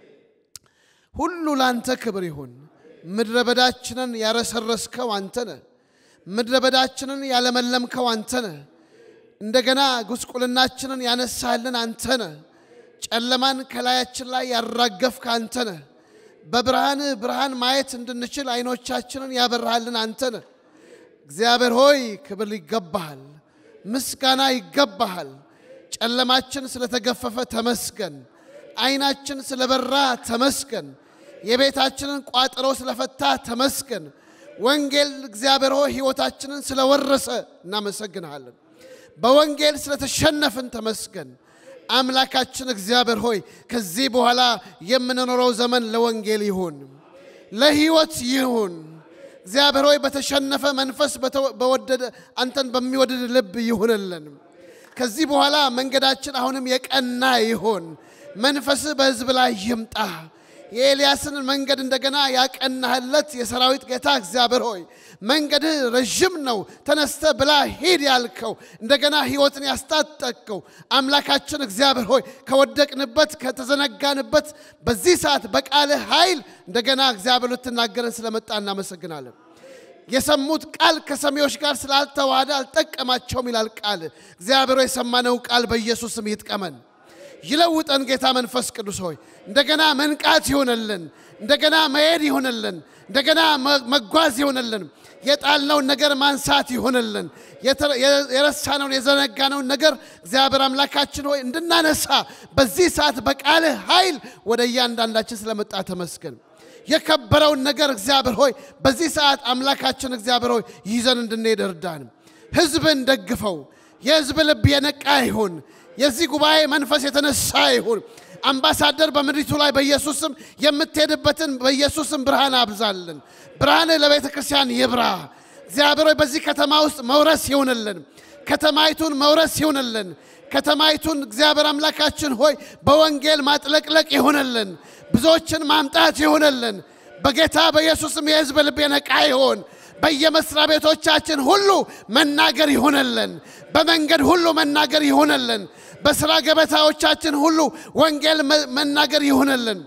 Speaker 2: ሁሉ ላንተ ክብር ይሁን። ምድረ በዳችንን ያረሰረስከው አንተ ነህ። ምድረ በዳችንን ያለመለምከው አንተ ነህ። እንደገና ጉስቁልናችንን ያነሳህልን አንተ ነህ። ጨለማን ከላያችን ላይ ያራገፍክ አንተ ነህ። በብርሃን ብርሃን ማየት እንድንችል አይኖቻችንን ያበራህልን አንተ ነህ። እግዚአብሔር ሆይ ክብር ይገባሃል፣ ምስጋና ይገባሃል። ጨለማችን ስለተገፈፈ ተመስገን። አይናችን ስለበራ ተመስገን። የቤታችንን ቋጥሮ ስለፈታ ተመስገን። ወንጌል እግዚአብሔር ሆይ ሕይወታችንን ስለወረሰ እናመሰግናለን። በወንጌል ስለተሸነፍን ተመስገን። አምላካችን እግዚአብሔር ሆይ ከዚህ በኋላ የምንኖረው ዘመን ለወንጌል ይሁን፣ ለሕይወት ይሁን። እግዚአብሔር ሆይ በተሸነፈ መንፈስ በወደደ አንተን በሚወደድ ልብ ይሁንልን። ከዚህ በኋላ መንገዳችን አሁንም የቀና ይሁን። መንፈስ በሕዝብ ላይ ይምጣ። የኤልያስን መንገድ እንደገና ያቀናህለት የሰራዊት ጌታ እግዚአብሔር ሆይ መንገድህ ረጅም ነው፣ ተነስተ ብላ ሂድ ያልከው እንደገና ሕይወትን ያስታጠቅከው አምላካችን እግዚአብሔር ሆይ ከወደቅንበት ከተዘነጋንበት በዚህ ሰዓት በቃልህ ኃይል እንደገና እግዚአብሔር ልትናገረን ስለመጣ እናመሰግናለን። የሰሙት ቃል ከሰሚዎች ጋር ስላልተዋሃደ አልጠቀማቸውም ይላል ቃል። እግዚአብሔር ሆይ የሰማነው ቃል በኢየሱስም ይጥቀመን፣ ይለውጠን። ጌታ መንፈስ ቅዱስ ሆይ እንደገና መንቃት ይሆነልን፣ እንደገና መሄድ ይሆነልን፣ እንደገና መጓዝ ይሆነልን። የጣልነውን ነገር ማንሳት ይሆነልን። የረሳነውን የዘነጋነውን ነገር እግዚአብሔር አምላካችን ሆይ እንድናነሳ በዚህ ሰዓት በቃልህ ኃይል ወደ እያንዳንዳችን ስለመጣ ተመስገን። የከበረውን ነገር እግዚአብሔር ሆይ በዚህ ሰዓት አምላካችን እግዚአብሔር ሆይ ይዘን እንድንሄድ እርዳን። ሕዝብን ደግፈው። የሕዝብ ልብ የነቃ ይሁን። የዚህ ጉባኤ መንፈስ የተነሳ ይሁን። አምባሳደር በመድሪቱ ላይ በኢየሱስም የምትሄድበትን በኢየሱስም ብርሃን አብዛልን። ብርሃን ለቤተ ክርስቲያን ይብራ። እግዚአብሔር ሆይ በዚህ ከተማ ውስጥ መውረስ ይሁንልን። ከተማይቱን መውረስ ይሁንልን። ከተማይቱን እግዚአብሔር አምላካችን ሆይ በወንጌል ማጥለቅለቅ ይሁንልን። ብዙዎችን ማምጣት ይሁንልን። በጌታ በኢየሱስም የሕዝብ ልብ የነቃ ይሁን። በየመስሪያ ቤቶቻችን ሁሉ መናገር ይሁንልን። በመንገድ ሁሉ መናገር ይሁንልን። በስራ ገበታዎቻችን ሁሉ ወንጌል መናገር ይሁንልን።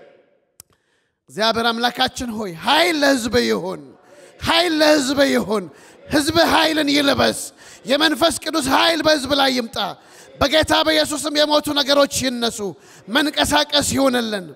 Speaker 2: እግዚአብሔር አምላካችን ሆይ ኃይል ለሕዝብ ይሁን፣ ኃይል ለሕዝብ ይሁን። ሕዝብ ኃይልን ይልበስ። የመንፈስ ቅዱስ ኃይል በሕዝብ ላይ ይምጣ። በጌታ በኢየሱስም የሞቱ ነገሮች ይነሱ፣ መንቀሳቀስ ይሁንልን።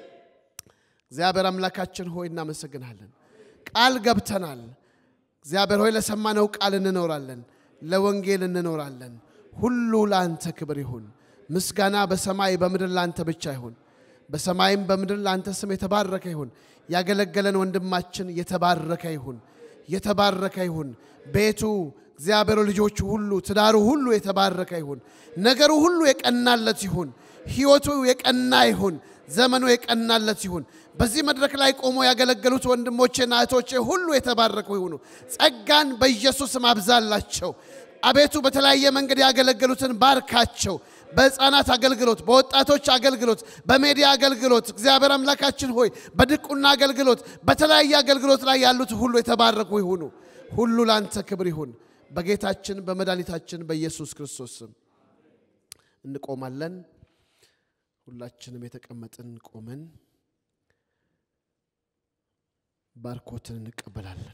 Speaker 2: እግዚአብሔር አምላካችን ሆይ እናመሰግናለን። ቃል ገብተናል። እግዚአብሔር ሆይ ለሰማነው ቃል እንኖራለን፣ ለወንጌል እንኖራለን። ሁሉ ላንተ ክብር ይሁን። ምስጋና በሰማይ በምድር ላንተ ብቻ ይሁን። በሰማይም በምድር ላንተ ስም የተባረከ ይሁን። ያገለገለን ወንድማችን የተባረከ ይሁን፣ የተባረከ ይሁን። ቤቱ እግዚአብሔር ልጆቹ ሁሉ ትዳሩ ሁሉ የተባረከ ይሁን። ነገሩ ሁሉ የቀናለት ይሁን። ሕይወቱ የቀና ይሁን። ዘመኑ የቀናለት ይሁን። በዚህ መድረክ ላይ ቆሞ ያገለገሉት ወንድሞቼና እህቶቼ ሁሉ የተባረኩ ይሁኑ። ጸጋን በኢየሱስም አብዛላቸው። አቤቱ በተለያየ መንገድ ያገለገሉትን ባርካቸው። በሕፃናት አገልግሎት፣ በወጣቶች አገልግሎት፣ በሜዲያ አገልግሎት እግዚአብሔር አምላካችን ሆይ በድቁና አገልግሎት፣ በተለያየ አገልግሎት ላይ ያሉት ሁሉ የተባረኩ ይሁኑ። ሁሉ ላንተ ክብር ይሁን በጌታችን በመድኃኒታችን በኢየሱስ ክርስቶስ ስም። እንቆማለን ሁላችንም የተቀመጥን ቆመን ባርኮትን እንቀበላለን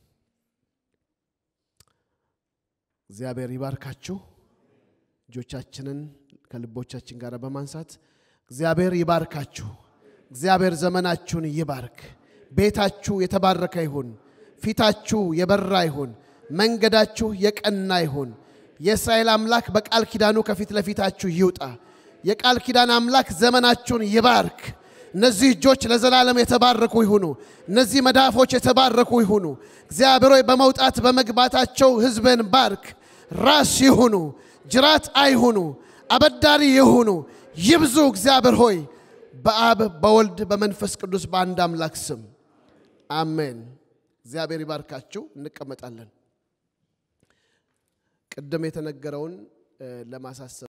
Speaker 2: እግዚአብሔር ይባርካችሁ እጆቻችንን ከልቦቻችን ጋር በማንሳት እግዚአብሔር ይባርካችሁ እግዚአብሔር ዘመናችሁን ይባርክ ቤታችሁ የተባረከ ይሁን ፊታችሁ የበራ ይሁን መንገዳችሁ የቀና ይሁን የእስራኤል አምላክ በቃል ኪዳኑ ከፊት ለፊታችሁ ይውጣ የቃል ኪዳን አምላክ ዘመናችሁን ይባርክ እነዚህ እጆች ለዘላለም የተባረኩ ይሁኑ እነዚህ መዳፎች የተባረኩ ይሁኑ እግዚአብሔር ሆይ በመውጣት በመግባታቸው ህዝብን ባርክ ራስ ይሁኑ ጅራት አይሁኑ አበዳሪ ይሁኑ ይብዙ እግዚአብሔር ሆይ በአብ በወልድ በመንፈስ ቅዱስ በአንድ አምላክ ስም አሜን እግዚአብሔር ይባርካችሁ እንቀመጣለን ቅድም የተነገረውን ለማሳሰብ